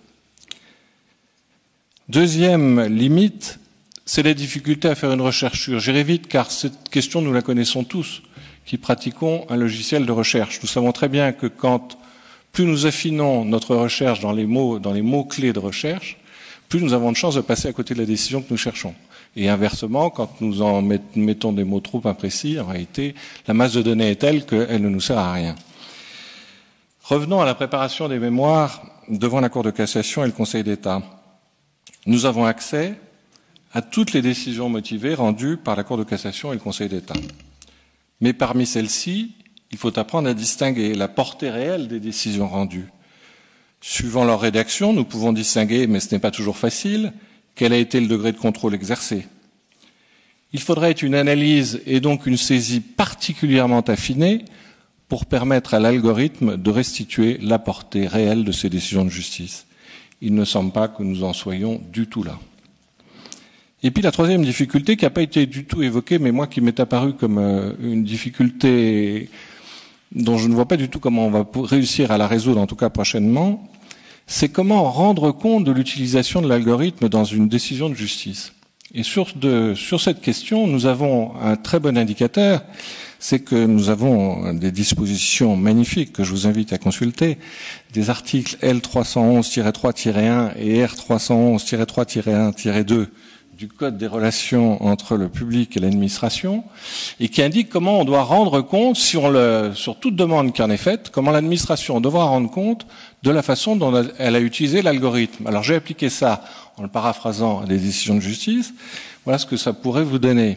Deuxième limite, c'est la difficulté à faire une recherche sûre. J'irai vite car cette question, nous la connaissons tous, qui pratiquons un logiciel de recherche. Nous savons très bien que quand plus nous affinons notre recherche dans les mots, dans les mots-clés de recherche, plus nous avons de chances de passer à côté de la décision que nous cherchons. Et inversement, quand nous en mettons des mots trop imprécis, en réalité, la masse de données est telle qu'elle ne nous sert à rien. Revenons à la préparation des mémoires devant la Cour de cassation et le Conseil d'État. Nous avons accès à toutes les décisions motivées rendues par la Cour de cassation et le Conseil d'État. Mais parmi celles-ci, il faut apprendre à distinguer la portée réelle des décisions rendues. Suivant leur rédaction, nous pouvons distinguer, mais ce n'est pas toujours facile, quel a été le degré de contrôle exercé. Il faudrait une analyse et donc une saisie particulièrement affinée pour permettre à l'algorithme de restituer la portée réelle de ces décisions de justice. Il ne semble pas que nous en soyons du tout là. Et puis la troisième difficulté, qui n'a pas été du tout évoquée, mais moi qui m'est apparue comme une difficulté dont je ne vois pas du tout comment on va réussir à la résoudre, en tout cas prochainement, c'est comment rendre compte de l'utilisation de l'algorithme dans une décision de justice. Et sur, de, sur cette question, nous avons un très bon indicateur, c'est que nous avons des dispositions magnifiques que je vous invite à consulter, des articles L trois cent onze tiret trois tiret un et R trois cent onze tiret trois tiret un tiret deux du Code des relations entre le public et l'administration, et qui indiquent comment on doit rendre compte, si on le, sur toute demande qui en est faite, comment l'administration devra rendre compte de la façon dont elle a utilisé l'algorithme. Alors j'ai appliqué ça en le paraphrasant à des décisions de justice. Voilà ce que ça pourrait vous donner.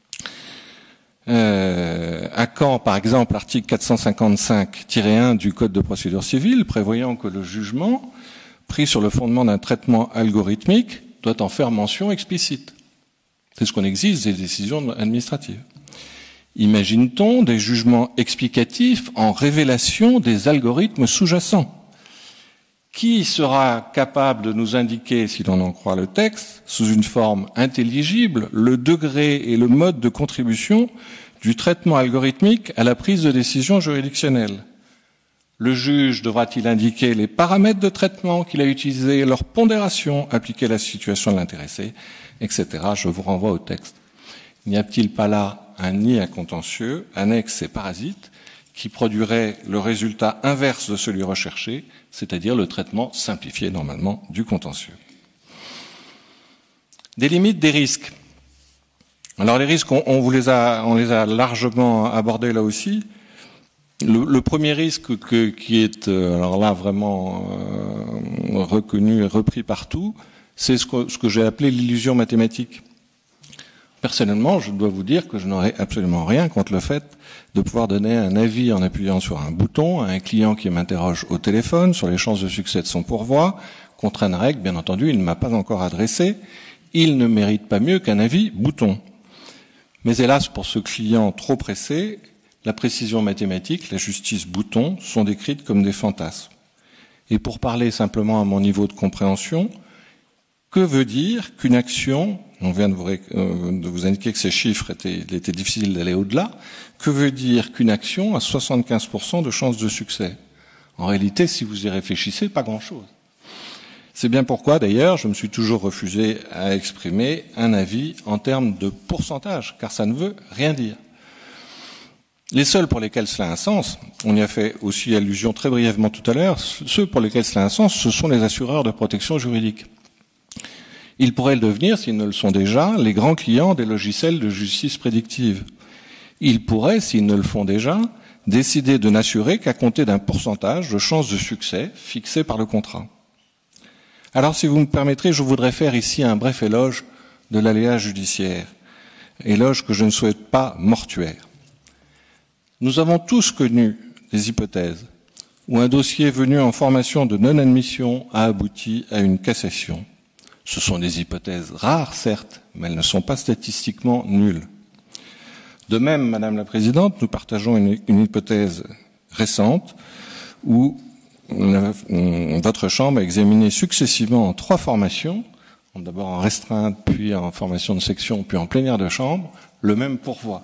Euh, à quand, par exemple, l'article quatre cent cinquante-cinq tiret un du Code de procédure civile, prévoyant que le jugement pris sur le fondement d'un traitement algorithmique doit en faire mention explicite. C'est ce qu'on exige des décisions administratives. Imagine-t-on des jugements explicatifs en révélation des algorithmes sous-jacents? Qui sera capable de nous indiquer, si l'on en croit le texte, sous une forme intelligible, le degré et le mode de contribution du traitement algorithmique à la prise de décision juridictionnelle? Le juge devra-t-il indiquer les paramètres de traitement qu'il a utilisés, leur pondération appliquée à la situation de l'intéressé, et cetera. Je vous renvoie au texte. N'y a-t-il pas là un nid à contentieux, annexe et parasite, qui produirait le résultat inverse de celui recherché, c'est-à-dire le traitement simplifié normalement du contentieux? Des limites des risques. Alors les risques, on, on vous les a, on les a largement abordés là aussi. Le, le premier risque que, qui est, euh, alors là vraiment euh, reconnu et repris partout, c'est ce que, ce que j'ai appelé l'illusion mathématique. Personnellement, je dois vous dire que je n'aurais absolument rien contre le fait de pouvoir donner un avis en appuyant sur un bouton à un client qui m'interroge au téléphone sur les chances de succès de son pourvoi, contre une règle, bien entendu, il ne m'a pas encore adressé. Il ne mérite pas mieux qu'un avis bouton. Mais hélas, pour ce client trop pressé, la précision mathématique, la justice bouton sont décrites comme des fantasmes. Et pour parler simplement à mon niveau de compréhension, que veut dire qu'une action, on vient de vous, euh, de vous indiquer que ces chiffres étaient, il était difficile d'aller au-delà, que veut dire qu'une action a soixante-quinze pour cent de chances de succès? En réalité, si vous y réfléchissez, pas grand-chose. C'est bien pourquoi, d'ailleurs, je me suis toujours refusé à exprimer un avis en termes de pourcentage, car ça ne veut rien dire. Les seuls pour lesquels cela a un sens, on y a fait aussi allusion très brièvement tout à l'heure, ceux pour lesquels cela a un sens, ce sont les assureurs de protection juridique. Ils pourraient le devenir, s'ils ne le sont déjà, les grands clients des logiciels de justice prédictive. Ils pourraient, s'ils ne le font déjà, décider de n'assurer qu'à compter d'un pourcentage de chances de succès fixé par le contrat. Alors, si vous me permettrez, je voudrais faire ici un bref éloge de l'aléa judiciaire, éloge que je ne souhaite pas mortuaire. Nous avons tous connu des hypothèses où un dossier venu en formation de non-admission a abouti à une cassation. Ce sont des hypothèses rares, certes, mais elles ne sont pas statistiquement nulles. De même, Madame la Présidente, nous partageons une, une hypothèse récente où votre Chambre a examiné successivement en trois formations, d'abord en restreinte, puis en formation de section, puis en plénière de Chambre, le même pourvoi.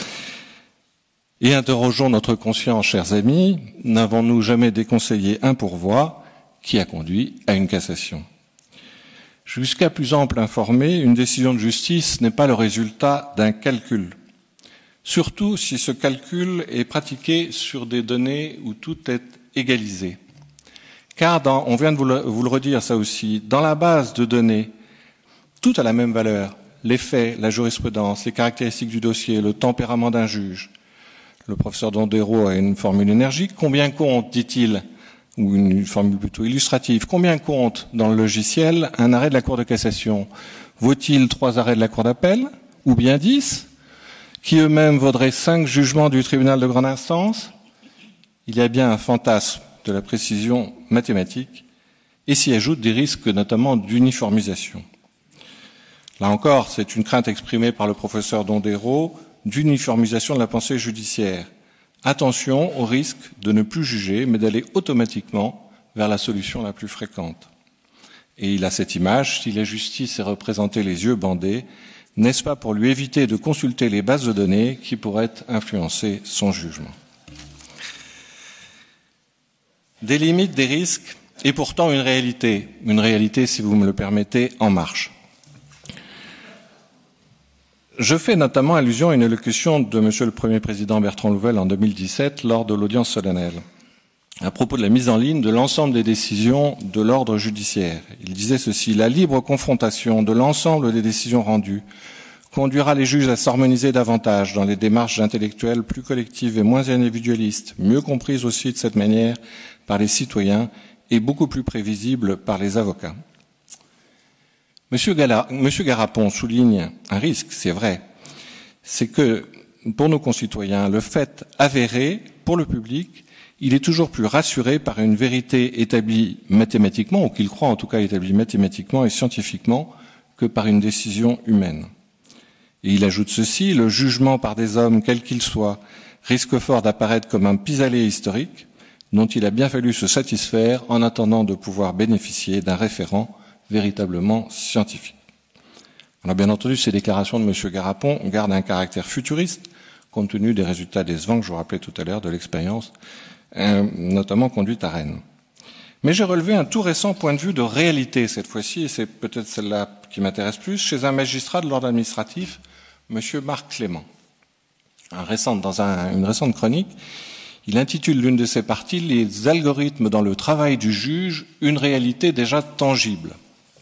Et interrogeons notre conscience, chers amis, n'avons-nous jamais déconseillé un pourvoi qui a conduit à une cassation? Jusqu'à plus ample informé, une décision de justice n'est pas le résultat d'un calcul. Surtout si ce calcul est pratiqué sur des données où tout est égalisé. Car dans, on vient de vous le, vous le redire ça aussi, dans la base de données, tout a la même valeur. Les faits, la jurisprudence, les caractéristiques du dossier, le tempérament d'un juge. Le professeur Dondero a une formule énergique. Combien compte, dit-il, ou une formule plutôt illustrative, combien compte dans le logiciel un arrêt de la Cour de cassation? Vaut-il trois arrêts de la Cour d'appel, ou bien dix, qui eux-mêmes vaudraient cinq jugements du tribunal de grande instance? Il y a bien un fantasme de la précision mathématique, et s'y ajoutent des risques notamment d'uniformisation. Là encore, c'est une crainte exprimée par le professeur Dondero d'uniformisation de la pensée judiciaire. Attention au risque de ne plus juger, mais d'aller automatiquement vers la solution la plus fréquente. Et il a cette image, si la justice est représentée les yeux bandés, n'est-ce pas pour lui éviter de consulter les bases de données qui pourraient influencer son jugement? Des limites, des risques, et pourtant une réalité, une réalité, si vous me le permettez, en marche. Je fais notamment allusion à une allocution de Monsieur le Premier président Bertrand Louvel en deux mille dix-sept lors de l'audience solennelle, à propos de la mise en ligne de l'ensemble des décisions de l'ordre judiciaire. Il disait ceci: la libre confrontation de l'ensemble des décisions rendues conduira les juges à s'harmoniser davantage dans les démarches intellectuelles plus collectives et moins individualistes, mieux comprises aussi de cette manière par les citoyens et beaucoup plus prévisibles par les avocats. Monsieur, Gala, Monsieur Garapon souligne un risque, c'est vrai, c'est que pour nos concitoyens, le fait avéré pour le public, il est toujours plus rassuré par une vérité établie mathématiquement, ou qu'il croit en tout cas établie mathématiquement et scientifiquement, que par une décision humaine. Et il ajoute ceci, le jugement par des hommes, quels qu'ils soient, risque fort d'apparaître comme un pis-aller historique, dont il a bien fallu se satisfaire en attendant de pouvoir bénéficier d'un référent véritablement scientifique. Alors bien entendu, ces déclarations de M. Garapon gardent un caractère futuriste, compte tenu des résultats décevants que je vous rappelais tout à l'heure de l'expérience, euh, notamment conduite à Rennes. Mais j'ai relevé un tout récent point de vue de réalité cette fois-ci, et c'est peut-être celle-là qui m'intéresse plus, chez un magistrat de l'ordre administratif, M. Marc Clément. Un récent, dans un, une récente chronique, il intitule l'une de ses parties « Les algorithmes dans le travail du juge, une réalité déjà tangible ».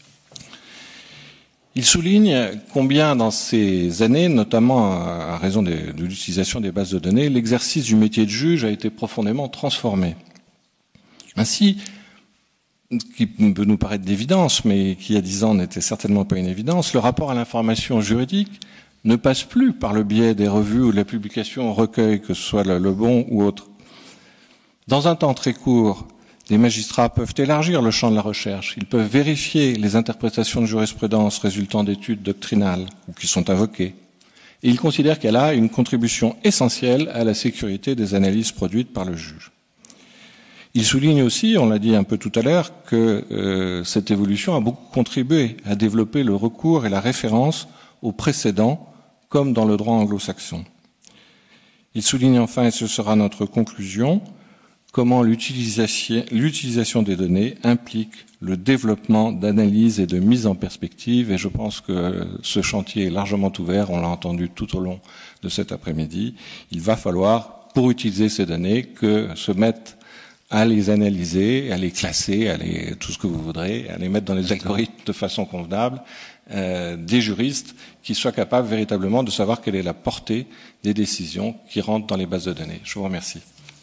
Il souligne combien dans ces années, notamment à raison de, de l'utilisation des bases de données, l'exercice du métier de juge a été profondément transformé. Ainsi, qui peut nous paraître d'évidence, mais qui il y a dix ans n'était certainement pas une évidence, le rapport à l'information juridique ne passe plus par le biais des revues ou de la publication en recueil, que ce soit le, le Bon ou autre. Dans un temps très court, les magistrats peuvent élargir le champ de la recherche. Ils peuvent vérifier les interprétations de jurisprudence résultant d'études doctrinales ou qui sont invoquées. Et ils considèrent qu'elle a une contribution essentielle à la sécurité des analyses produites par le juge. Il souligne aussi, on l'a dit un peu tout à l'heure, que euh, cette évolution a beaucoup contribué à développer le recours et la référence aux précédents, comme dans le droit anglo-saxon. Il souligne enfin, et ce sera notre conclusion, comment l'utilisation, l'utilisation des données implique le développement d'analyse et de mise en perspective, et je pense que ce chantier est largement ouvert, on l'a entendu tout au long de cet après-midi. Il va falloir, pour utiliser ces données, que se mettent à les analyser, à les classer, à les, tout ce que vous voudrez, à les mettre dans les algorithmes de façon convenable, euh, des juristes qui soient capables véritablement de savoir quelle est la portée des décisions qui rentrent dans les bases de données. Je vous remercie.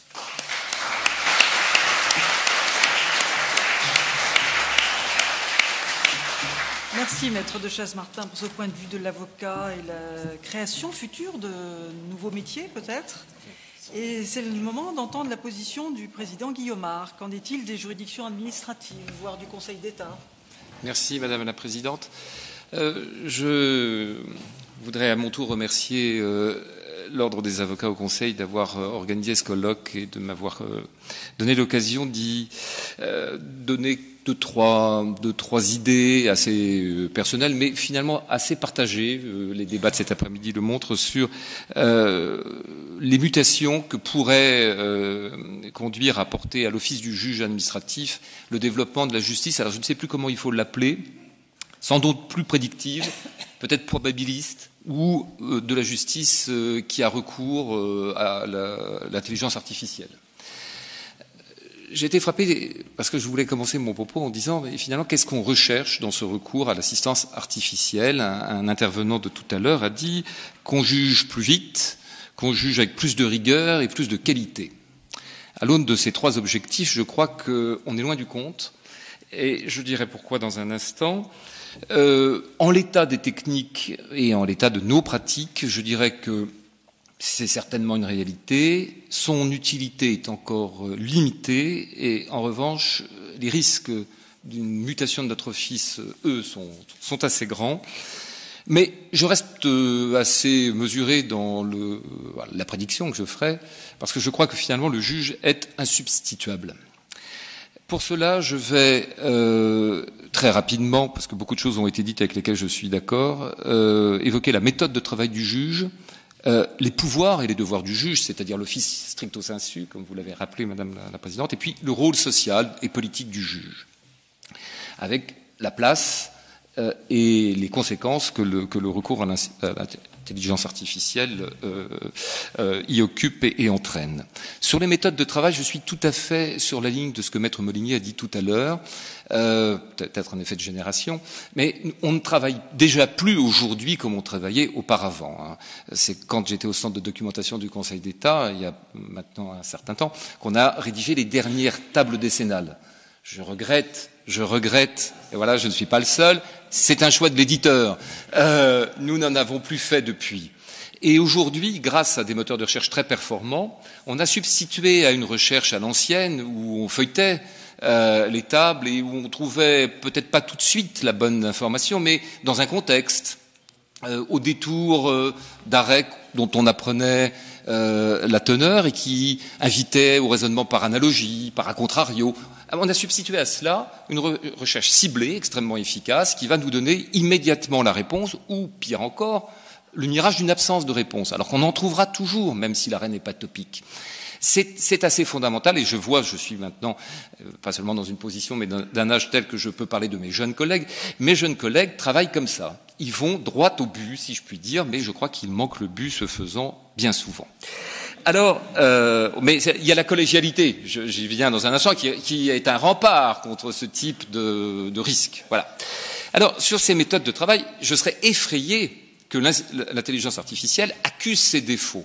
Merci, Maître de Chasse-Martin, pour ce point de vue de l'avocat et la création future de nouveaux métiers, peut-être. Et c'est le moment d'entendre la position du président Guillaumard. Qu'en est-il des juridictions administratives, voire du Conseil d'État? Merci, Madame la Présidente. Euh, je voudrais à mon tour remercier euh, l'Ordre des avocats au Conseil d'avoir euh, organisé ce colloque et de m'avoir euh, donné l'occasion d'y euh, donner deux trois, deux, trois idées assez euh, personnelles, mais finalement assez partagées. Euh, les débats de cet après-midi le montrent sur euh, les mutations que pourrait euh, conduire à porter à l'office du juge administratif le développement de la justice. Alors je ne sais plus comment il faut l'appeler, sans doute plus prédictive, peut-être probabiliste, ou euh, de la justice euh, qui a recours euh, à la, l'intelligence artificielle. J'ai été frappé parce que je voulais commencer mon propos en disant mais finalement qu'est-ce qu'on recherche dans ce recours à l'assistance artificielle. Un, un intervenant de tout à l'heure a dit qu'on juge plus vite, qu'on juge avec plus de rigueur et plus de qualité. À l'aune de ces trois objectifs, je crois qu'on est loin du compte et je dirai pourquoi dans un instant. Euh, en l'état des techniques et en l'état de nos pratiques, je dirais que c'est certainement une réalité. Son utilité est encore limitée et, en revanche, les risques d'une mutation de notre office, eux, sont, sont assez grands. Mais je reste assez mesuré dans le, la prédiction que je ferai, parce que je crois que finalement le juge est insubstituable. Pour cela, je vais euh, très rapidement, parce que beaucoup de choses ont été dites avec lesquelles je suis d'accord, euh, évoquer la méthode de travail du juge, Euh, les pouvoirs et les devoirs du juge, c'est-à-dire l'office stricto sensu, comme vous l'avez rappelé, Madame la, la Présidente, et puis le rôle social et politique du juge, avec la place euh, et les conséquences que le, que le recours à l'intelligence artificielle euh, euh, y occupe et, et entraîne. Sur les méthodes de travail, je suis tout à fait sur la ligne de ce que Maître Molinier a dit tout à l'heure, euh, peut-être un effet de génération, mais on ne travaille déjà plus aujourd'hui comme on travaillait auparavant. Hein. C'est quand j'étais au centre de documentation du Conseil d'État, il y a maintenant un certain temps, qu'on a rédigé les dernières tables décennales. Je regrette, je regrette, et voilà, je ne suis pas le seul, c'est un choix de l'éditeur. Euh, nous n'en avons plus fait depuis. Et aujourd'hui, grâce à des moteurs de recherche très performants, on a substitué à une recherche à l'ancienne, où on feuilletait euh, les tables et où on trouvait peut-être pas tout de suite la bonne information, mais dans un contexte, euh, au détour euh, d'arrêts dont on apprenait euh, la teneur et qui invitait au raisonnement par analogie, par a contrario. On a substitué à cela une re- recherche ciblée, extrêmement efficace, qui va nous donner immédiatement la réponse, ou pire encore, le mirage d'une absence de réponse, alors qu'on en trouvera toujours, même si l'arrêt n'est pas topique. C'est, c'est assez fondamental, et je vois, je suis maintenant, euh, pas seulement dans une position, mais d'un, d'un âge tel que je peux parler de mes jeunes collègues. Mes jeunes collègues travaillent comme ça. Ils vont droit au but, si je puis dire, mais je crois qu'ils manquent le but ce faisant bien souvent. Alors, euh, mais il y a la collégialité, je, j'y viens dans un instant, qui, qui est un rempart contre ce type de, de risque. Voilà. Alors, sur ces méthodes de travail, je serais effrayé que l'intelligence artificielle accuse ses défauts.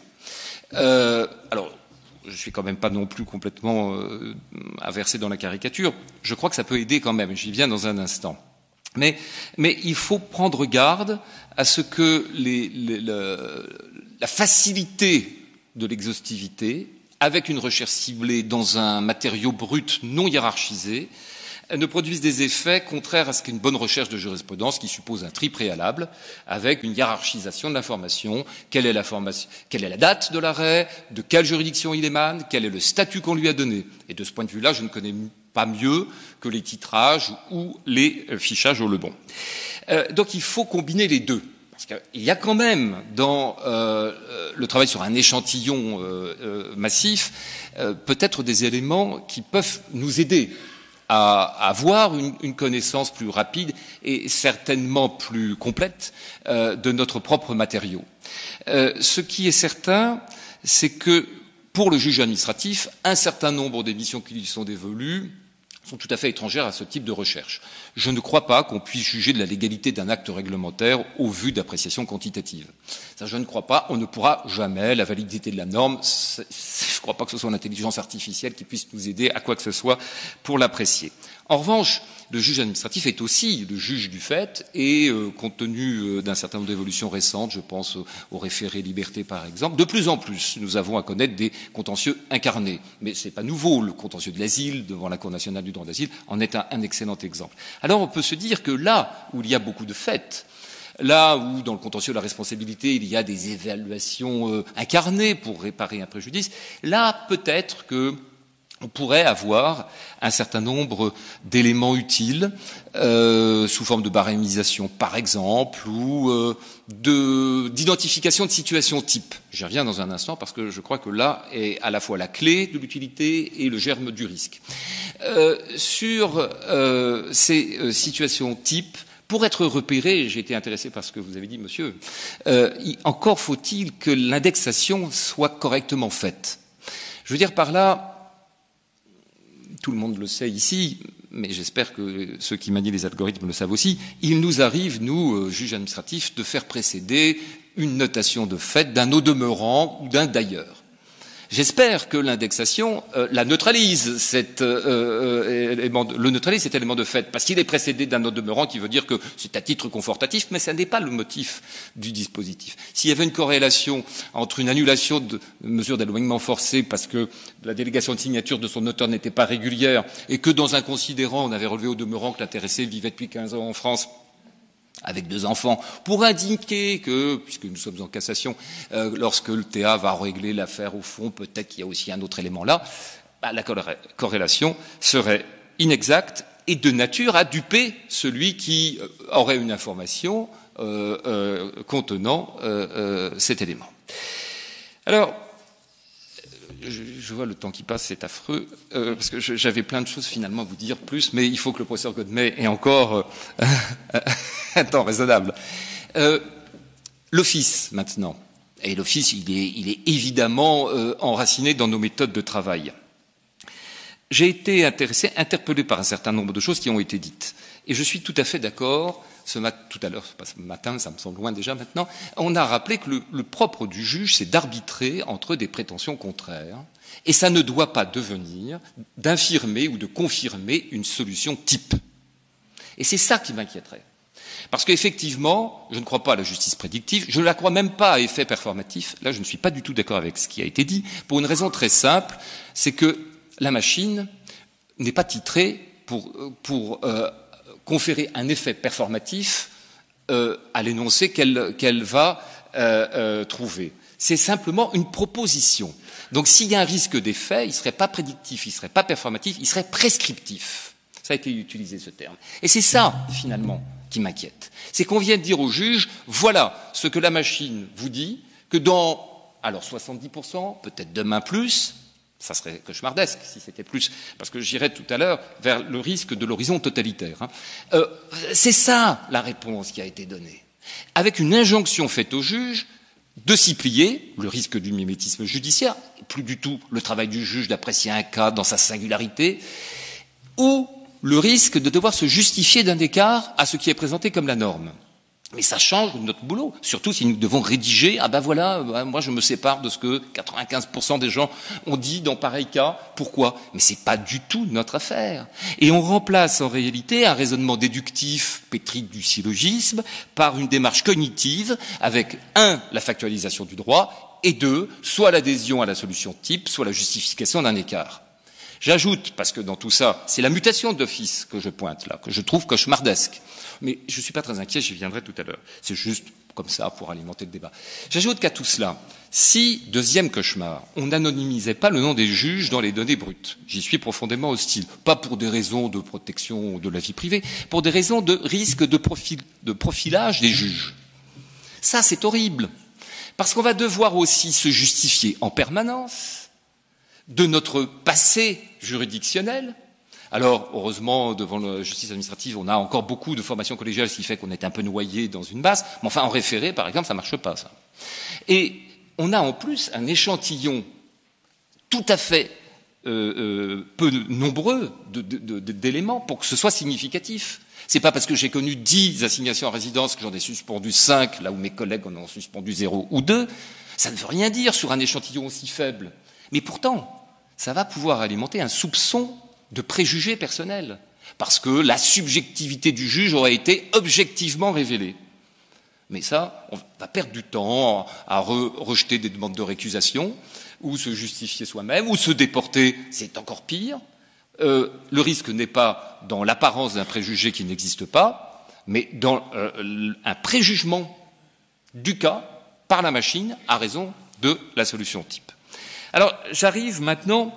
Euh, alors, je suis quand même pas non plus complètement euh, inversé dans la caricature. Je crois que ça peut aider quand même. J'y viens dans un instant. Mais, mais il faut prendre garde à ce que les, les, le, la facilité de l'exhaustivité, avec une recherche ciblée dans un matériau brut non hiérarchisé, ne produisent des effets contraires à ce qu'une bonne recherche de jurisprudence qui suppose un tri préalable avec une hiérarchisation de l'information. Quelle est l'information, quelle est la date de l'arrêt, de quelle juridiction il émane, quel est le statut qu'on lui a donné. Et de ce point de vue-là, je ne connais pas mieux que les titrages ou les fichages au Lebon. Euh, donc il faut combiner les deux. Parce qu'il y a quand même dans euh, le travail sur un échantillon euh, euh, massif euh, peut-être des éléments qui peuvent nous aider à avoir une, une connaissance plus rapide et certainement plus complète euh, de notre propre matériau. Euh, ce qui est certain, c'est que pour le juge administratif, un certain nombre des missions qui lui sont dévolues sont tout à fait étrangères à ce type de recherche. Je ne crois pas qu'on puisse juger de la légalité d'un acte réglementaire au vu d'appréciations quantitatives. Ça, je ne crois pas. On ne pourra jamais, la validité de la norme, c'est, c'est, je ne crois pas que ce soit l'intelligence artificielle qui puisse nous aider à quoi que ce soit pour l'apprécier. En revanche, le juge administratif est aussi le juge du fait et, euh, compte tenu euh, d'un certain nombre d'évolutions récentes, je pense au, au référé liberté par exemple, de plus en plus, nous avons à connaître des contentieux incarnés. Mais ce n'est pas nouveau, le contentieux de l'asile devant la Cour nationale du droit d'asile en est un, un excellent exemple. Alors on peut se dire que là où il y a beaucoup de faits, là où dans le contentieux de la responsabilité il y a des évaluations euh, incarnées pour réparer un préjudice, là peut-être que on pourrait avoir un certain nombre d'éléments utiles euh, sous forme de barémisation, par exemple, ou euh, de, d'identification de situations types. J'y reviens dans un instant parce que je crois que là est à la fois la clé de l'utilité et le germe du risque. Euh, sur euh, ces euh, situations types, pour être repéré, j'ai été intéressé par ce que vous avez dit, monsieur, euh, encore faut-il que l'indexation soit correctement faite. Je veux dire par là, tout le monde le sait ici, mais j'espère que ceux qui manient les algorithmes le savent aussi, il nous arrive, nous, euh, juges administratifs, de faire précéder une notation de fait d'un au demeurant ou d'un d'ailleurs. J'espère que l'indexation euh, la neutralise, cet, euh, euh, élément de, le neutralise cet élément de fait, parce qu'il est précédé d'un au demeurant qui veut dire que c'est à titre confortatif, mais ça n'est pas le motif du dispositif. S'il y avait une corrélation entre une annulation de mesure d'éloignement forcé parce que la délégation de signature de son auteur n'était pas régulière et que dans un considérant on avait relevé au demeurant que l'intéressé vivait depuis quinze ans en France, avec deux enfants, pour indiquer que, puisque nous sommes en cassation, euh, lorsque le T A va régler l'affaire au fond, peut-être qu'il y a aussi un autre élément là, bah, la corrélation serait inexacte et de nature à duper celui qui aurait une information euh, euh, contenant euh, euh, cet élément. Alors, Je, je vois le temps qui passe, c'est affreux, euh, parce que je, j'avais plein de choses finalement à vous dire plus, mais il faut que le professeur Godmet ait encore euh, un temps raisonnable. Euh, l'office, maintenant. Et l'office, il est, il est évidemment euh, enraciné dans nos méthodes de travail. J'ai été intéressé, interpellé par un certain nombre de choses qui ont été dites. Et je suis tout à fait d'accord. Ce mat- tout à l'heure, pas ce matin, ça me semble loin déjà maintenant, on a rappelé que le, le propre du juge, c'est d'arbitrer entre des prétentions contraires, et ça ne doit pas devenir d'infirmer ou de confirmer une solution type. Et c'est ça qui m'inquiéterait. Parce qu'effectivement, je ne crois pas à la justice prédictive, je ne la crois même pas à effet performatif. Là, je ne suis pas du tout d'accord avec ce qui a été dit, pour une raison très simple, c'est que la machine n'est pas titrée pour, pour euh, conférer un effet performatif euh, à l'énoncé qu'elle, qu'elle va euh, euh, trouver. C'est simplement une proposition. Donc s'il y a un risque d'effet, il ne serait pas prédictif, il ne serait pas performatif, il serait prescriptif. Ça a été utilisé, ce terme. Et c'est ça, finalement, qui m'inquiète. C'est qu'on vient de dire au juge, voilà ce que la machine vous dit, que dans, alors soixante-dix pour cent, peut-être demain plus, ça serait cauchemardesque si c'était plus, parce que j'irais tout à l'heure vers le risque de l'horizon totalitaire. Hein. Euh, c'est ça la réponse qui a été donnée. Avec une injonction faite au juge de s'y plier, le risque du mimétisme judiciaire, plus du tout le travail du juge d'apprécier un cas dans sa singularité, ou le risque de devoir se justifier d'un écart à ce qui est présenté comme la norme. Mais ça change notre boulot, surtout si nous devons rédiger, ah ben voilà, ben moi je me sépare de ce que quatre-vingt-quinze pour cent des gens ont dit dans pareil cas. Pourquoi? Mais c'est pas du tout notre affaire. Et on remplace en réalité un raisonnement déductif pétri du syllogisme par une démarche cognitive avec, un, la factualisation du droit, et deux, soit l'adhésion à la solution type, soit la justification d'un écart. J'ajoute, parce que dans tout ça, c'est la mutation d'office que je pointe là, que je trouve cauchemardesque. Mais je ne suis pas très inquiet, j'y viendrai tout à l'heure. C'est juste comme ça pour alimenter le débat. J'ajoute qu'à tout cela, si, deuxième cauchemar, on n'anonymisait pas le nom des juges dans les données brutes, j'y suis profondément hostile. Pas pour des raisons de protection de la vie privée, pour des raisons de risque de, profil, de profilage des juges. Ça, c'est horrible. Parce qu'on va devoir aussi se justifier en permanence de notre passé juridictionnel. Alors, heureusement, devant la justice administrative, on a encore beaucoup de formations collégiales, ce qui fait qu'on est un peu noyé dans une masse. Mais enfin, en référé, par exemple, ça ne marche pas, ça. Et on a en plus un échantillon tout à fait euh, euh, peu nombreux de, de, de, d'éléments pour que ce soit significatif. C'est pas parce que j'ai connu dix assignations en résidence que j'en ai suspendu cinq, là où mes collègues en ont suspendu zéro ou deux. Ça ne veut rien dire sur un échantillon aussi faible. Mais pourtant, ça va pouvoir alimenter un soupçon de préjugés personnels, parce que la subjectivité du juge aurait été objectivement révélée. Mais ça, on va perdre du temps à re- rejeter des demandes de récusation, ou se justifier soi-même, ou se déporter, c'est encore pire. Euh, le risque n'est pas dans l'apparence d'un préjugé qui n'existe pas, mais dans euh, un préjugement du cas par la machine à raison de la solution type. Alors, j'arrive maintenant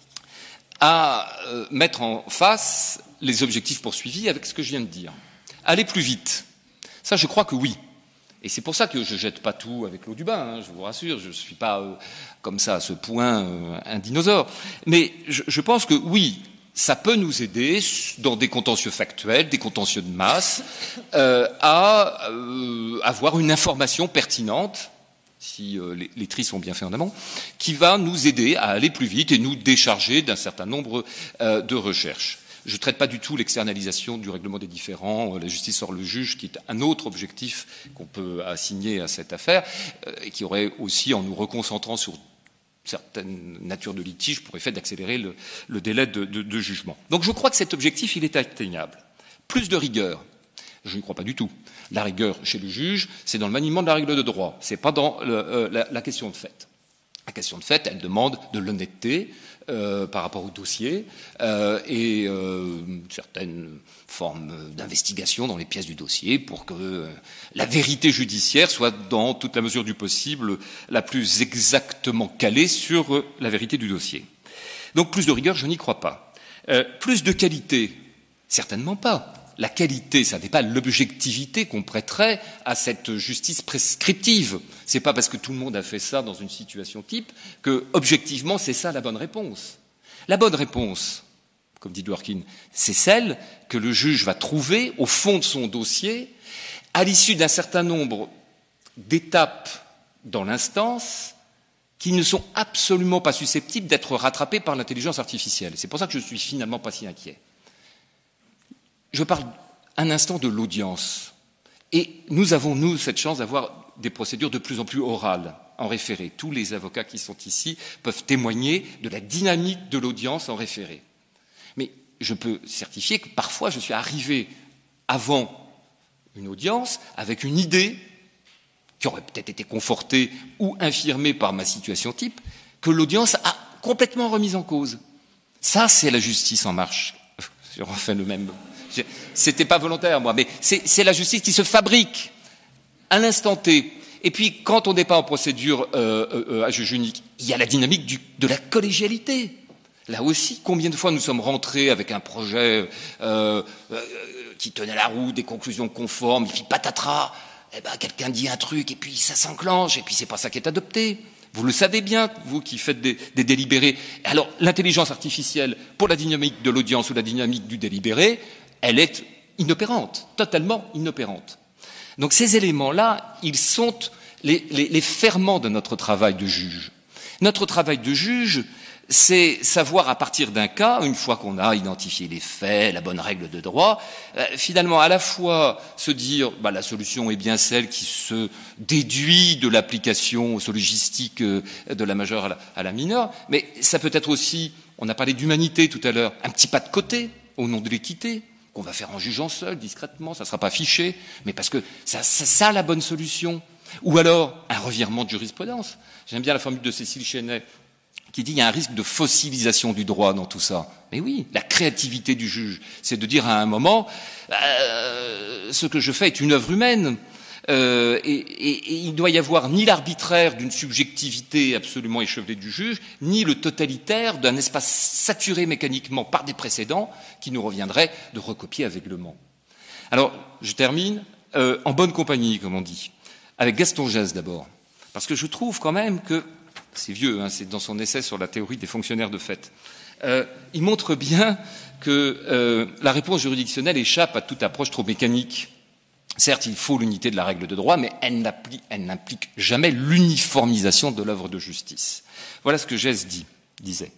à euh, mettre en face les objectifs poursuivis avec ce que je viens de dire. Aller plus vite. Ça, je crois que oui. Et c'est pour ça que je ne jette pas tout avec l'eau du bain, hein, je vous rassure, je ne suis pas euh, comme ça à ce point euh, un dinosaure. Mais je, je pense que oui, ça peut nous aider dans des contentieux factuels, des contentieux de masse, euh, à euh, avoir une information pertinente, si euh, les, les tris sont bien faits en amont, qui va nous aider à aller plus vite et nous décharger d'un certain nombre euh, de recherches. Je ne traite pas du tout l'externalisation du règlement des différends, euh, la justice hors le juge, qui est un autre objectif qu'on peut assigner à cette affaire, euh, et qui aurait aussi, en nous reconcentrant sur certaines natures de litige, pour effet d'accélérer le, le délai de, de, de jugement. Donc je crois que cet objectif, il est atteignable. Plus de rigueur. Je ne crois pas du tout. La rigueur chez le juge, c'est dans le maniement de la règle de droit, c'est pas dans le, euh, la, la question de fait. La question de fait, elle demande de l'honnêteté euh, par rapport au dossier euh, et euh, certaines formes d'investigation dans les pièces du dossier pour que euh, la vérité judiciaire soit, dans toute la mesure du possible, la plus exactement calée sur euh, la vérité du dossier. Donc plus de rigueur, je n'y crois pas. Euh, plus de qualité, certainement pas. La qualité, ça n'est pas l'objectivité qu'on prêterait à cette justice prescriptive. C'est pas parce que tout le monde a fait ça dans une situation type que, objectivement, c'est ça la bonne réponse. La bonne réponse, comme dit Dworkin, c'est celle que le juge va trouver au fond de son dossier, à l'issue d'un certain nombre d'étapes dans l'instance qui ne sont absolument pas susceptibles d'être rattrapées par l'intelligence artificielle. C'est pour ça que je suis finalement pas si inquiet. Je parle un instant de l'audience. Et nous avons, nous, cette chance d'avoir des procédures de plus en plus orales, en référé. Tous les avocats qui sont ici peuvent témoigner de la dynamique de l'audience en référé. Mais je peux certifier que parfois je suis arrivé avant une audience avec une idée qui aurait peut-être été confortée ou infirmée par ma situation type, que l'audience a complètement remise en cause. Ça, c'est la justice en marche. J'ai refait le même. C'était pas volontaire, moi, mais c'est la justice qui se fabrique à l'instant T. Et puis, quand on n'est pas en procédure euh, euh, à juge unique, il y a la dynamique du, de la collégialité. Là aussi, combien de fois nous sommes rentrés avec un projet euh, euh, qui tenait la route, des conclusions conformes, et puis patatras, eh ben, quelqu'un dit un truc, et puis ça s'enclenche, et puis c'est pas ça qui est adopté. Vous le savez bien, vous qui faites des, des délibérés. Alors, l'intelligence artificielle, pour la dynamique de l'audience ou la dynamique du délibéré, elle est inopérante, totalement inopérante. Donc ces éléments-là, ils sont les, les, les ferments de notre travail de juge. Notre travail de juge, c'est savoir à partir d'un cas, une fois qu'on a identifié les faits, la bonne règle de droit, euh, finalement à la fois se dire bah, la solution est bien celle qui se déduit de l'application logistique euh, de la majeure à la, à la mineure, mais ça peut être aussi, on a parlé d'humanité tout à l'heure, un petit pas de côté au nom de l'équité, qu'on va faire en jugeant seul, discrètement, ça ne sera pas fiché, mais parce que c'est ça, ça la bonne solution. Ou alors un revirement de jurisprudence. J'aime bien la formule de Cécile Chenet qui dit qu'il y a un risque de fossilisation du droit dans tout ça. Mais oui, la créativité du juge, c'est de dire à un moment euh, ce que je fais est une œuvre humaine. Euh, et, et, et il ne doit y avoir ni l'arbitraire d'une subjectivité absolument échevelée du juge, ni le totalitaire d'un espace saturé mécaniquement par des précédents qui nous reviendrait de recopier aveuglement. Alors, je termine euh, en bonne compagnie, comme on dit, avec Gaston Gesse d'abord, parce que je trouve quand même que, c'est vieux, hein, c'est dans son essai sur la théorie des fonctionnaires de fait, euh, il montre bien que euh, la réponse juridictionnelle échappe à toute approche trop mécanique. Certes, il faut l'unité de la règle de droit, mais elle n'implique jamais l'uniformisation de l'œuvre de justice. Voilà ce que Gesse dit, disait.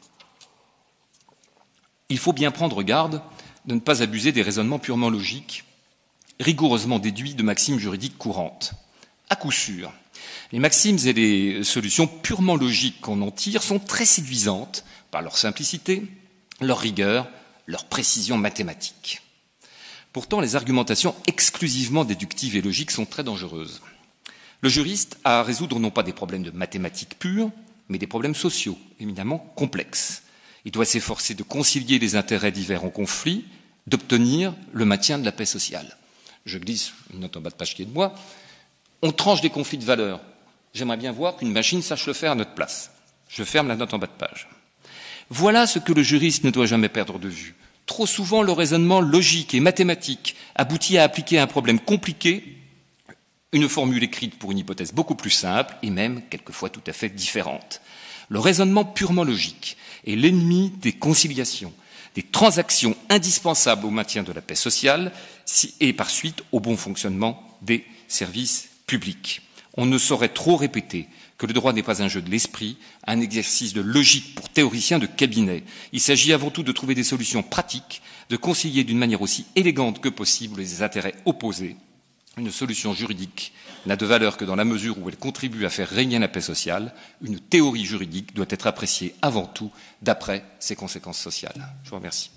Il faut bien prendre garde de ne pas abuser des raisonnements purement logiques, rigoureusement déduits de maximes juridiques courantes. À coup sûr, les maximes et les solutions purement logiques qu'on en tire sont très séduisantes par leur simplicité, leur rigueur, leur précision mathématique. Pourtant, les argumentations exclusivement déductives et logiques sont très dangereuses. Le juriste a à résoudre non pas des problèmes de mathématiques pures, mais des problèmes sociaux, éminemment complexes. Il doit s'efforcer de concilier les intérêts divers en conflit, d'obtenir le maintien de la paix sociale. Je glisse une note en bas de page qui est de moi. On tranche des conflits de valeurs. J'aimerais bien voir qu'une machine sache le faire à notre place. Je ferme la note en bas de page. Voilà ce que le juriste ne doit jamais perdre de vue. Trop souvent, le raisonnement logique et mathématique aboutit à appliquer à un problème compliqué une formule écrite pour une hypothèse beaucoup plus simple et même quelquefois tout à fait différente. Le raisonnement purement logique est l'ennemi des conciliations, des transactions indispensables au maintien de la paix sociale et par suite au bon fonctionnement des services publics. On ne saurait trop répéter que le droit n'est pas un jeu de l'esprit, un exercice de logique pour théoriciens de cabinet. Il s'agit avant tout de trouver des solutions pratiques, de concilier d'une manière aussi élégante que possible les intérêts opposés. Une solution juridique n'a de valeur que dans la mesure où elle contribue à faire régner la paix sociale. Une théorie juridique doit être appréciée avant tout d'après ses conséquences sociales. Je vous remercie.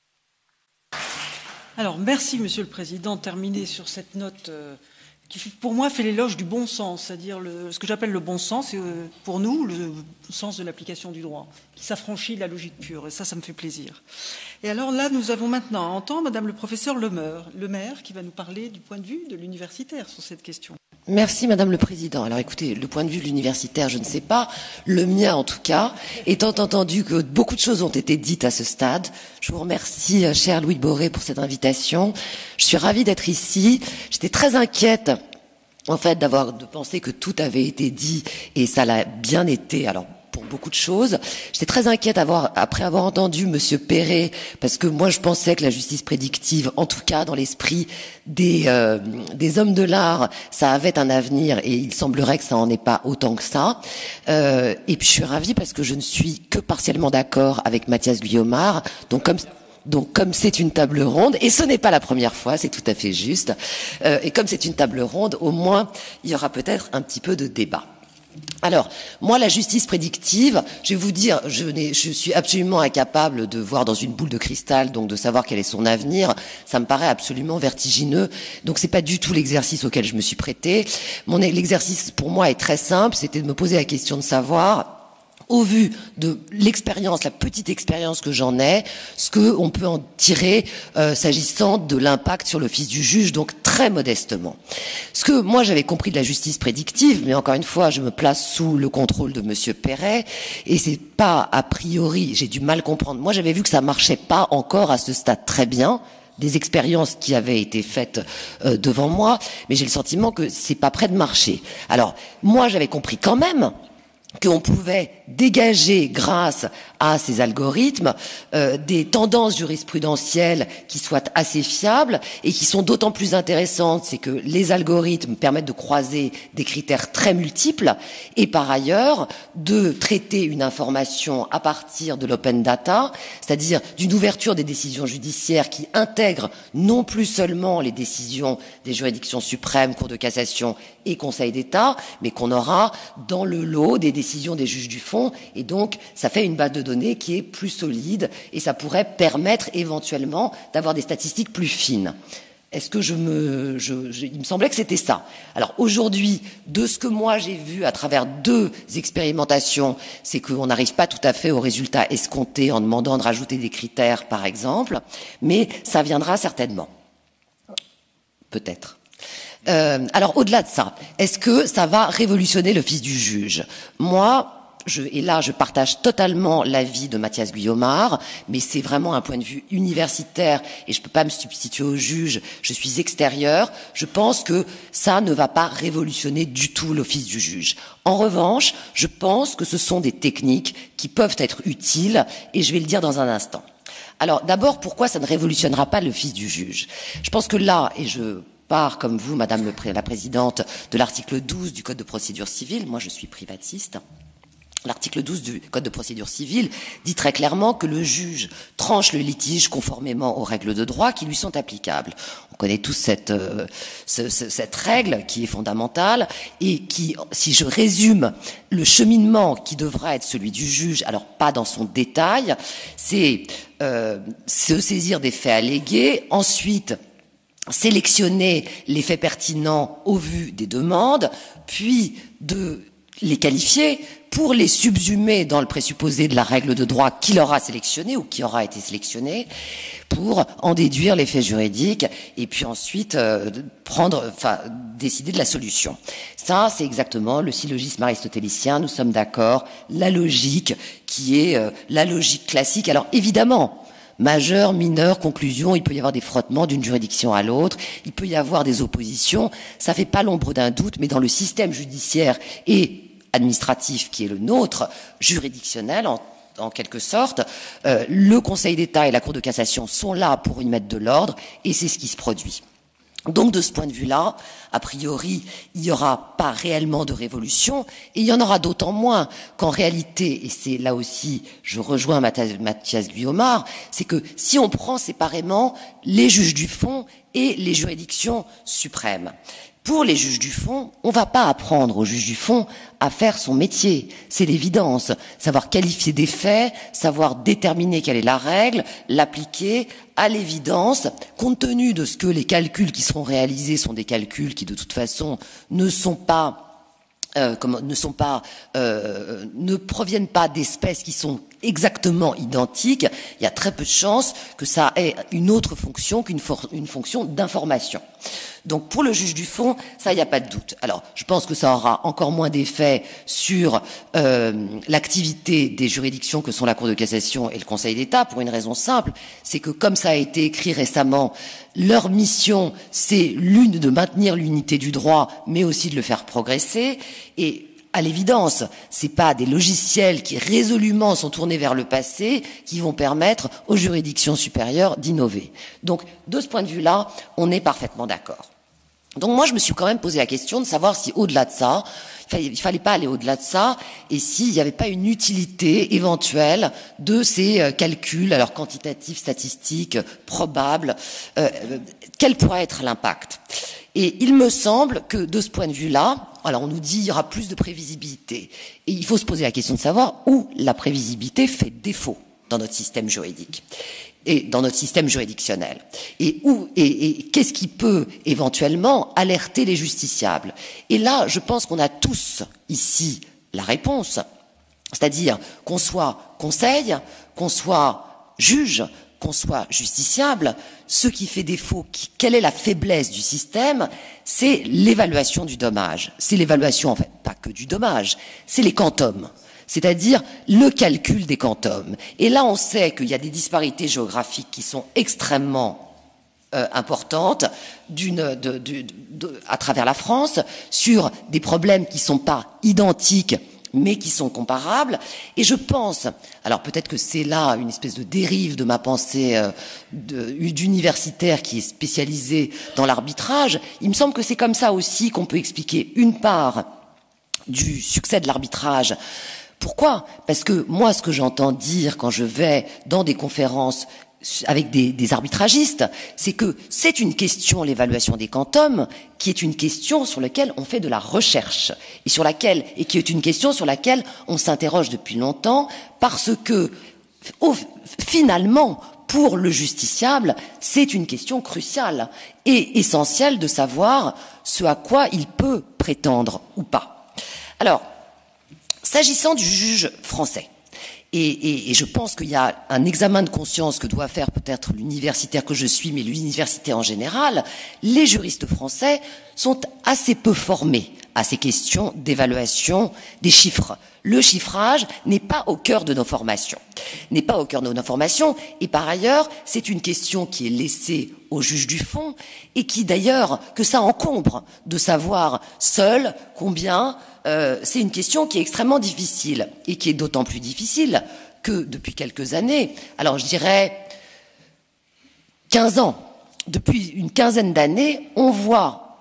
Alors, merci, Monsieur le Président, de terminer sur cette note euh, qui, pour moi, fait l'éloge du bon sens, c'est-à-dire le, ce que j'appelle le bon sens, c'est euh, pour nous le sens de l'application du droit, qui s'affranchit de la logique pure, et ça, ça me fait plaisir. Et alors là, nous avons maintenant à entendre Madame le professeur Lemaire, Lemaire qui va nous parler du point de vue de l'universitaire sur cette question. Merci Madame le Président. Alors écoutez, le point de vue de l'universitaire, je ne sais pas, le mien en tout cas, étant entendu que beaucoup de choses ont été dites à ce stade, je vous remercie, cher Louis Boré, pour cette invitation. Je suis ravie d'être ici. J'étais très inquiète, en fait, d'avoir de penser que tout avait été dit, et ça l'a bien été. Alors, pour beaucoup de choses. J'étais très inquiète avoir, après avoir entendu Monsieur Perret, parce que moi je pensais que la justice prédictive, en tout cas dans l'esprit des, euh, des hommes de l'art, ça avait un avenir et il semblerait que ça en est pas autant que ça. Euh, et puis je suis ravie parce que je ne suis que partiellement d'accord avec Mathias Guillaumard. Donc comme Donc, comme c'est une table ronde, et ce n'est pas la première fois, c'est tout à fait juste, euh, et comme c'est une table ronde, au moins, il y aura peut-être un petit peu de débat. Alors, moi, la justice prédictive, je vais vous dire, je, n'ai, je suis absolument incapable de voir dans une boule de cristal, donc de savoir quel est son avenir. Ça me paraît absolument vertigineux. Donc, c'est pas du tout l'exercice auquel je me suis prêtée. Mon, l'exercice, pour moi, est très simple. C'était de me poser la question de savoir, au vu de l'expérience, la petite expérience que j'en ai, ce qu'on peut en tirer euh, s'agissant de l'impact sur l'office du juge, donc très modestement. Ce que moi j'avais compris de la justice prédictive, mais encore une fois, je me place sous le contrôle de Monsieur Perret, et c'est pas a priori, j'ai du mal comprendre. Moi j'avais vu que ça marchait pas encore à ce stade très bien, des expériences qui avaient été faites euh, devant moi, mais j'ai le sentiment que c'est pas près de marcher. Alors, moi j'avais compris quand même qu'on pouvait dégager, grâce à ces algorithmes, euh, des tendances jurisprudentielles qui soient assez fiables et qui sont d'autant plus intéressantes, c'est que les algorithmes permettent de croiser des critères très multiples et par ailleurs de traiter une information à partir de l'open data, c'est-à-dire d'une ouverture des décisions judiciaires qui intègrent non plus seulement les décisions des juridictions suprêmes, Cour de cassation et Conseil d'État, mais qu'on aura dans le lot des décisions des juges du fond, et donc ça fait une base de données qui est plus solide et ça pourrait permettre éventuellement d'avoir des statistiques plus fines. Est-ce que je me, je, je, il me semblait que c'était ça. Alors aujourd'hui, de ce que moi j'ai vu à travers deux expérimentations, c'est qu'on n'arrive pas tout à fait au résultat escompté en demandant de rajouter des critères, par exemple, mais ça viendra certainement. Peut-être. Euh, alors au-delà de ça, est-ce que ça va révolutionner l'office du juge? Moi, je, et là je partage totalement l'avis de Mathias Guillaumard, mais c'est vraiment un point de vue universitaire et je ne peux pas me substituer au juge, je suis extérieur, je pense que ça ne va pas révolutionner du tout l'office du juge. En revanche, je pense que ce sont des techniques qui peuvent être utiles et je vais le dire dans un instant. Alors d'abord, pourquoi ça ne révolutionnera pas l'office du juge? Je pense que là, et je part, comme vous, Madame le, la Présidente, de l'article douze du Code de procédure civile. Moi, je suis privatiste. L'article douze du Code de procédure civile dit très clairement que le juge tranche le litige conformément aux règles de droit qui lui sont applicables. On connaît tous cette, euh, ce, ce, cette règle qui est fondamentale et qui, si je résume le cheminement qui devra être celui du juge, alors pas dans son détail, c'est euh, se saisir des faits allégués, ensuite sélectionner les faits pertinents au vu des demandes, puis de les qualifier pour les subsumer dans le présupposé de la règle de droit qu'il aura sélectionné ou qui aura été sélectionné, pour en déduire l'effet juridique et puis ensuite euh, prendre, enfin, décider de la solution. Ça, c'est exactement le syllogisme aristotélicien, nous sommes d'accord, la logique qui est euh, la logique classique. Alors évidemment, majeur, mineur, conclusion, il peut y avoir des frottements d'une juridiction à l'autre, il peut y avoir des oppositions, ça fait pas l'ombre d'un doute, mais dans le système judiciaire et administratif qui est le nôtre, juridictionnel en, en quelque sorte, euh, le Conseil d'État et la Cour de cassation sont là pour y mettre de l'ordre et c'est ce qui se produit. Donc de ce point de vue-là, a priori, il n'y aura pas réellement de révolution et il y en aura d'autant moins qu'en réalité, et c'est là aussi, je rejoins Mathias Guillaumard, c'est que si on prend séparément les juges du fond et les juridictions suprêmes, pour les juges du fond, on ne va pas apprendre aux juges du fond à faire son métier. C'est l'évidence. Savoir qualifier des faits, savoir déterminer quelle est la règle, l'appliquer, à l'évidence, compte tenu de ce que les calculs qui seront réalisés sont des calculs qui, de toute façon, ne sont pas Euh, comment, ne sont pas, euh, ne proviennent pas d'espèces qui sont exactement identiques, il y a très peu de chances que ça ait une autre fonction qu'une une fonction d'information. Donc pour le juge du fond, ça, il n'y a pas de doute. Alors, je pense que ça aura encore moins d'effet sur euh, l'activité des juridictions que sont la Cour de cassation et le Conseil d'État, pour une raison simple, c'est que comme ça a été écrit récemment, leur mission, c'est l'une de maintenir l'unité du droit, mais aussi de le faire progresser. Et à l'évidence, c'est pas des logiciels qui résolument sont tournés vers le passé qui vont permettre aux juridictions supérieures d'innover. Donc, de ce point de vue-là, on est parfaitement d'accord. Donc moi, je me suis quand même posé la question de savoir si, au-delà de ça, il ne fallait pas aller au-delà de ça, et s'il n'y avait pas une utilité éventuelle de ces euh, calculs, alors quantitatifs, statistiques, probables, euh, quel pourrait être l'impact. Et il me semble que de ce point de vue-là, alors on nous dit qu'il y aura plus de prévisibilité. Et il faut se poser la question de savoir où la prévisibilité fait défaut dans notre système juridique et dans notre système juridictionnel. Et où et, et qu'est-ce qui peut éventuellement alerter les justiciables? Et là, je pense qu'on a tous ici la réponse. C'est-à-dire qu'on soit conseil, qu'on soit juge, qu'on soit justiciable, ce qui fait défaut, qui, quelle est la faiblesse du système, c'est l'évaluation du dommage. C'est l'évaluation, en fait, pas que du dommage, c'est les quantums, c'est-à-dire le calcul des quantums. Et là, on sait qu'il y a des disparités géographiques qui sont extrêmement euh, importantes d'une, de, de, de, de, à travers la France, sur des problèmes qui ne sont pas identiques, mais qui sont comparables. Et je pense, alors peut-être que c'est là une espèce de dérive de ma pensée euh, de, d'universitaire qui est spécialisée dans l'arbitrage, il me semble que c'est comme ça aussi qu'on peut expliquer une part du succès de l'arbitrage. Pourquoi? Parce que moi, ce que j'entends dire quand je vais dans des conférences avec des, des arbitragistes, c'est que c'est une question, l'évaluation des quantums, qui est une question sur laquelle on fait de la recherche et sur laquelle et qui est une question sur laquelle on s'interroge depuis longtemps parce que au, finalement, pour le justiciable, c'est une question cruciale et essentielle de savoir ce à quoi il peut prétendre ou pas. Alors, s'agissant du juge français. Et, et, et je pense qu'il y a un examen de conscience que doit faire peut-être l'universitaire que je suis, mais l'université en général. Les juristes français sont assez peu formés à ces questions d'évaluation des chiffres. Le chiffrage n'est pas au cœur de nos formations, n'est pas au cœur de nos formations. Et par ailleurs, c'est une question qui est laissée au juge du fond et qui d'ailleurs, que ça encombre de savoir seul combien. Euh, c'est une question qui est extrêmement difficile et qui est d'autant plus difficile que depuis quelques années, alors je dirais quinze ans, depuis une quinzaine d'années, on voit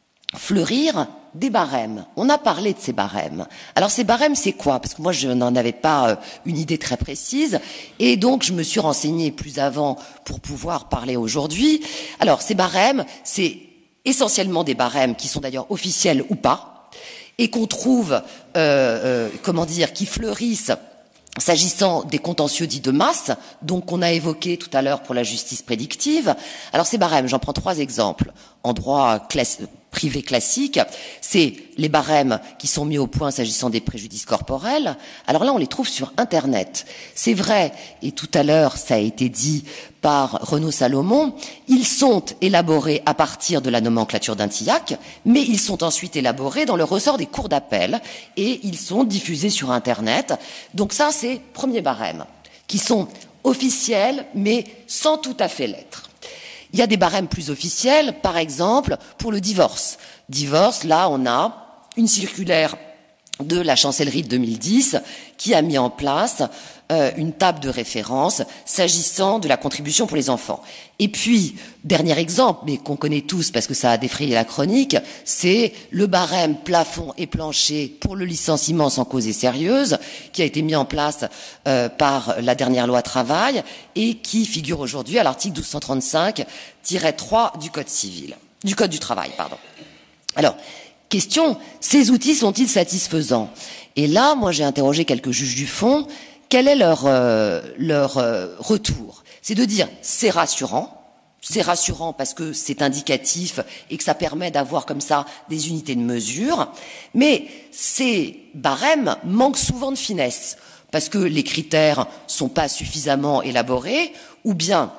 fleurir des barèmes. On a parlé de ces barèmes. Alors ces barèmes, c'est quoi? Parce que moi, je n'en avais pas euh, une idée très précise et donc je me suis renseignée plus avant pour pouvoir parler aujourd'hui. Alors ces barèmes, c'est essentiellement des barèmes qui sont d'ailleurs officiels ou pas, et qu'on trouve, euh, euh, comment dire, qui fleurissent s'agissant des contentieux dits de masse, donc qu'on a évoqué tout à l'heure pour la justice prédictive. Alors ces barèmes, j'en prends trois exemples. En droit classe, privé classique, c'est les barèmes qui sont mis au point s'agissant des préjudices corporels. Alors là, on les trouve sur Internet. C'est vrai, et tout à l'heure, ça a été dit par Renaud Salomon, ils sont élaborés à partir de la nomenclature d'Intillac, mais ils sont ensuite élaborés dans le ressort des cours d'appel et ils sont diffusés sur Internet. Donc ça, c'est premier barème, qui sont officiels, mais sans tout à fait l'être. Il y a des barèmes plus officiels, par exemple, pour le divorce. Divorce, là, on a une circulaire de la chancellerie de deux mille dix qui a mis en place euh, une table de référence s'agissant de la contribution pour les enfants. Et puis, dernier exemple, mais qu'on connaît tous parce que ça a défrayé la chronique, c'est le barème plafond et plancher pour le licenciement sans cause sérieuse qui a été mis en place euh, par la dernière loi travail et qui figure aujourd'hui à l'article douze cent trente-cinq tiret trois du Code civil, du Code du travail, pardon. Alors, question, ces outils sont-ils satisfaisants? Et là, moi, j'ai interrogé quelques juges du fond. Quel est leur, euh, leur euh, retour? C'est de dire, c'est rassurant. C'est rassurant parce que c'est indicatif et que ça permet d'avoir comme ça des unités de mesure. Mais ces barèmes manquent souvent de finesse parce que les critères sont pas suffisamment élaborés ou bien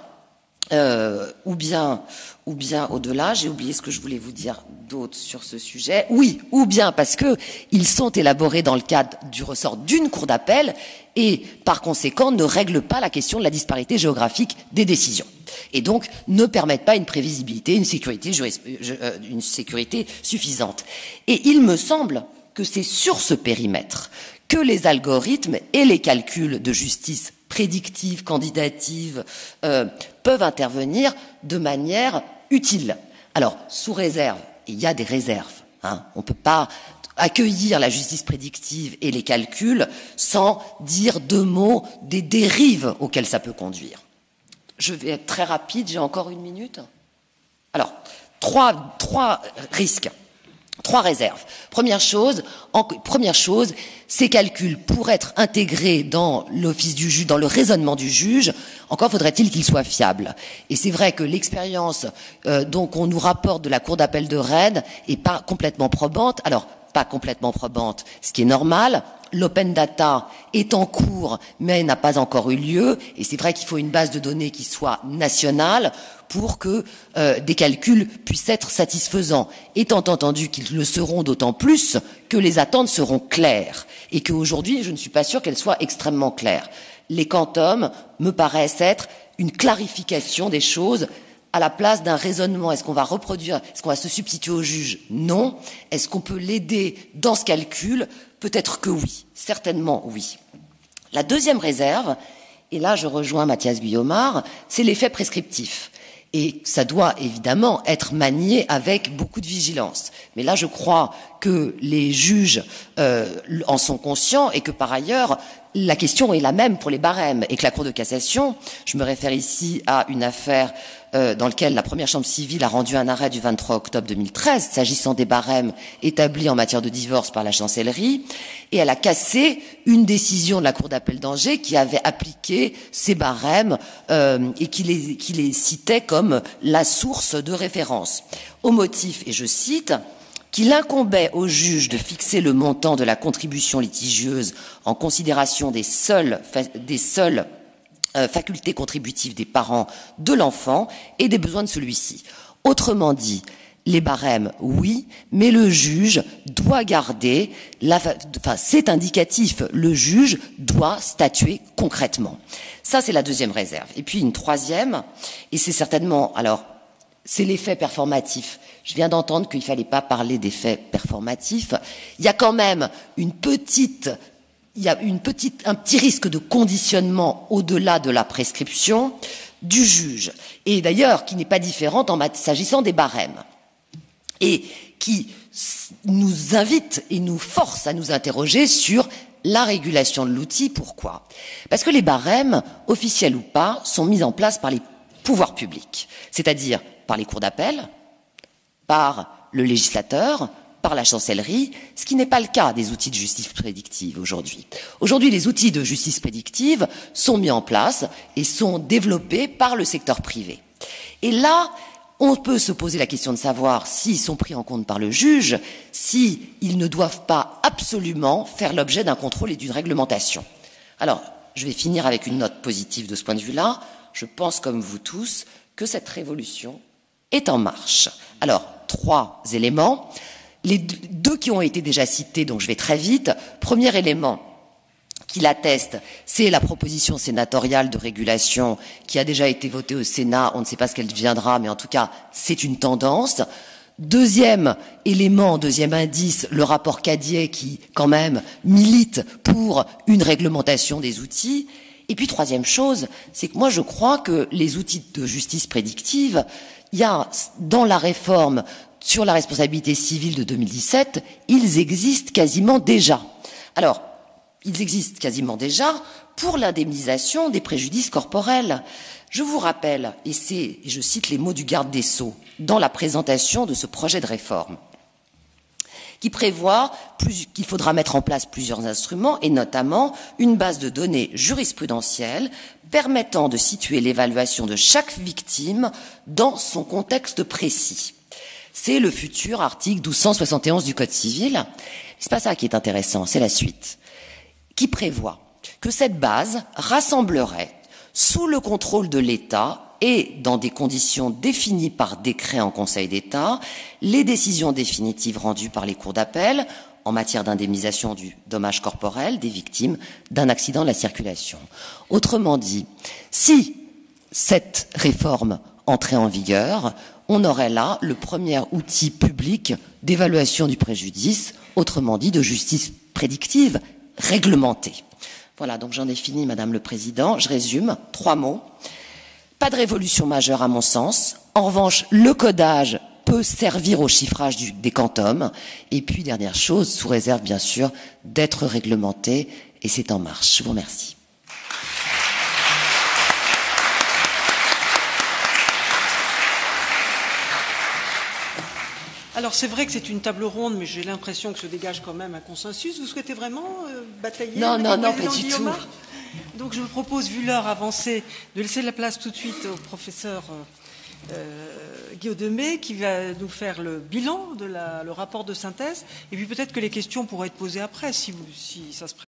Euh, ou bien, ou bien au-delà, j'ai oublié ce que je voulais vous dire d'autre sur ce sujet. Oui, ou bien parce que ils sont élaborés dans le cadre du ressort d'une cour d'appel et, par conséquent, ne règlent pas la question de la disparité géographique des décisions. Et donc, ne permettent pas une prévisibilité, une sécurité, une sécurité suffisante. Et il me semble que c'est sur ce périmètre que les algorithmes et les calculs de justice prédictive, quantitative, euh, peuvent intervenir de manière utile. Alors, sous réserve, et il y a des réserves, hein, on ne peut pas accueillir la justice prédictive et les calculs sans dire deux mots des dérives auxquelles ça peut conduire. Je vais être très rapide, j'ai encore une minute. Alors, trois, trois risques. Trois réserves. Première chose, en, première chose, ces calculs, pour être intégrés dans l'office du juge, dans le raisonnement du juge, encore faudrait-il qu'ils soient fiables. Et c'est vrai que l'expérience euh, donc on nous rapporte de la Cour d'appel de Rennes est pas complètement probante. Alors, pas complètement probante, ce qui est normal. L'open data est en cours, mais n'a pas encore eu lieu. Et c'est vrai qu'il faut une base de données qui soit nationale pour que euh, des calculs puissent être satisfaisants. Étant entendu qu'ils le seront d'autant plus que les attentes seront claires. Et qu'aujourd'hui, je ne suis pas sûre qu'elles soient extrêmement claires. Les quantums me paraissent être une clarification des choses à la place d'un raisonnement. Est-ce qu'on va reproduire, est-ce qu'on va se substituer au juge? Non. Est-ce qu'on peut l'aider dans ce calcul? Peut-être que oui. Certainement oui. La deuxième réserve, et là je rejoins Mathias Guillaumard, c'est l'effet prescriptif. Et ça doit évidemment être manié avec beaucoup de vigilance. Mais là, je crois que les juges euh, en sont conscients et que par ailleurs, la question est la même pour les barèmes et que la Cour de cassation, je me réfère ici à une affaire euh, dans laquelle la première chambre civile a rendu un arrêt du vingt-trois octobre deux mille treize s'agissant des barèmes établis en matière de divorce par la chancellerie, et elle a cassé une décision de la Cour d'appel d'Angers qui avait appliqué ces barèmes euh, et qui les, qui les citait comme la source de référence. Au motif, et je cite, qu'il incombait au juge de fixer le montant de la contribution litigieuse en considération des seules, des seules euh, facultés contributives des parents de l'enfant et des besoins de celui-ci. Autrement dit, les barèmes, oui, mais le juge doit garder, la, enfin, c'est indicatif, le juge doit statuer concrètement. Ça, c'est la deuxième réserve. Et puis une troisième, et c'est certainement, alors, c'est l'effet performatif. Je viens d'entendre qu'il ne fallait pas parler d'effet performatif. Il y a quand même une petite, il y a une petite, un petit risque de conditionnement au-delà de la prescription du juge. Et d'ailleurs, qui n'est pas différente en s'agissant des barèmes. Et qui nous invite et nous force à nous interroger sur la régulation de l'outil. Pourquoi? Parce que les barèmes, officiels ou pas, sont mis en place par les pouvoirs publics, c'est-à-dire par les cours d'appel, par le législateur, par la chancellerie, ce qui n'est pas le cas des outils de justice prédictive aujourd'hui. Aujourd'hui, les outils de justice prédictive sont mis en place et sont développés par le secteur privé. Et là, on peut se poser la question de savoir s'ils sont pris en compte par le juge, s'ils ne doivent pas absolument faire l'objet d'un contrôle et d'une réglementation. Alors, je vais finir avec une note positive de ce point de vue-là. Je pense, comme vous tous, que cette révolution est en marche. Alors, trois éléments. Les deux qui ont été déjà cités, donc je vais très vite. Premier élément qui l'atteste, c'est la proposition sénatoriale de régulation qui a déjà été votée au Sénat. On ne sait pas ce qu'elle deviendra, mais en tout cas, c'est une tendance. Deuxième élément, deuxième indice, le rapport Cadiet qui, quand même, milite pour une réglementation des outils. Et puis, troisième chose, c'est que moi, je crois que les outils de justice prédictive, il y a, dans la réforme sur la responsabilité civile de deux mille dix-sept, ils existent quasiment déjà. Alors, ils existent quasiment déjà pour l'indemnisation des préjudices corporels. Je vous rappelle, et c'est, et je cite les mots du garde des Sceaux, dans la présentation de ce projet de réforme, qui prévoit plus, qu'il faudra mettre en place plusieurs instruments, et notamment une base de données jurisprudentielle permettant de situer l'évaluation de chaque victime dans son contexte précis. C'est le futur article douze cent soixante et onze du Code civil. C'est pas ça qui est intéressant, c'est la suite, qui prévoit que cette base rassemblerait, sous le contrôle de l'État et dans des conditions définies par décret en Conseil d'État, les décisions définitives rendues par les cours d'appel en matière d'indemnisation du dommage corporel des victimes d'un accident de la circulation. Autrement dit, si cette réforme entrait en vigueur, on aurait là le premier outil public d'évaluation du préjudice, autrement dit de justice prédictive réglementée. Voilà, donc j'en ai fini, Madame le Président. Je résume, trois mots. Pas de révolution majeure à mon sens. En revanche, le codage peut servir au chiffrage du, des quantums. Et puis, dernière chose, sous réserve bien sûr d'être réglementé, et c'est en marche. Je vous remercie. Alors c'est vrai que c'est une table ronde, mais j'ai l'impression que se dégage quand même un consensus. Vous souhaitez vraiment euh, batailler Non, avec non, le non, président pas du Guillaume? tout. Donc je vous propose, vu l'heure avancée, de laisser la place tout de suite au professeur euh, euh, Guillaume Demey, qui va nous faire le bilan de la, le rapport de synthèse. Et puis peut-être que les questions pourraient être posées après, si, vous, si ça se prête.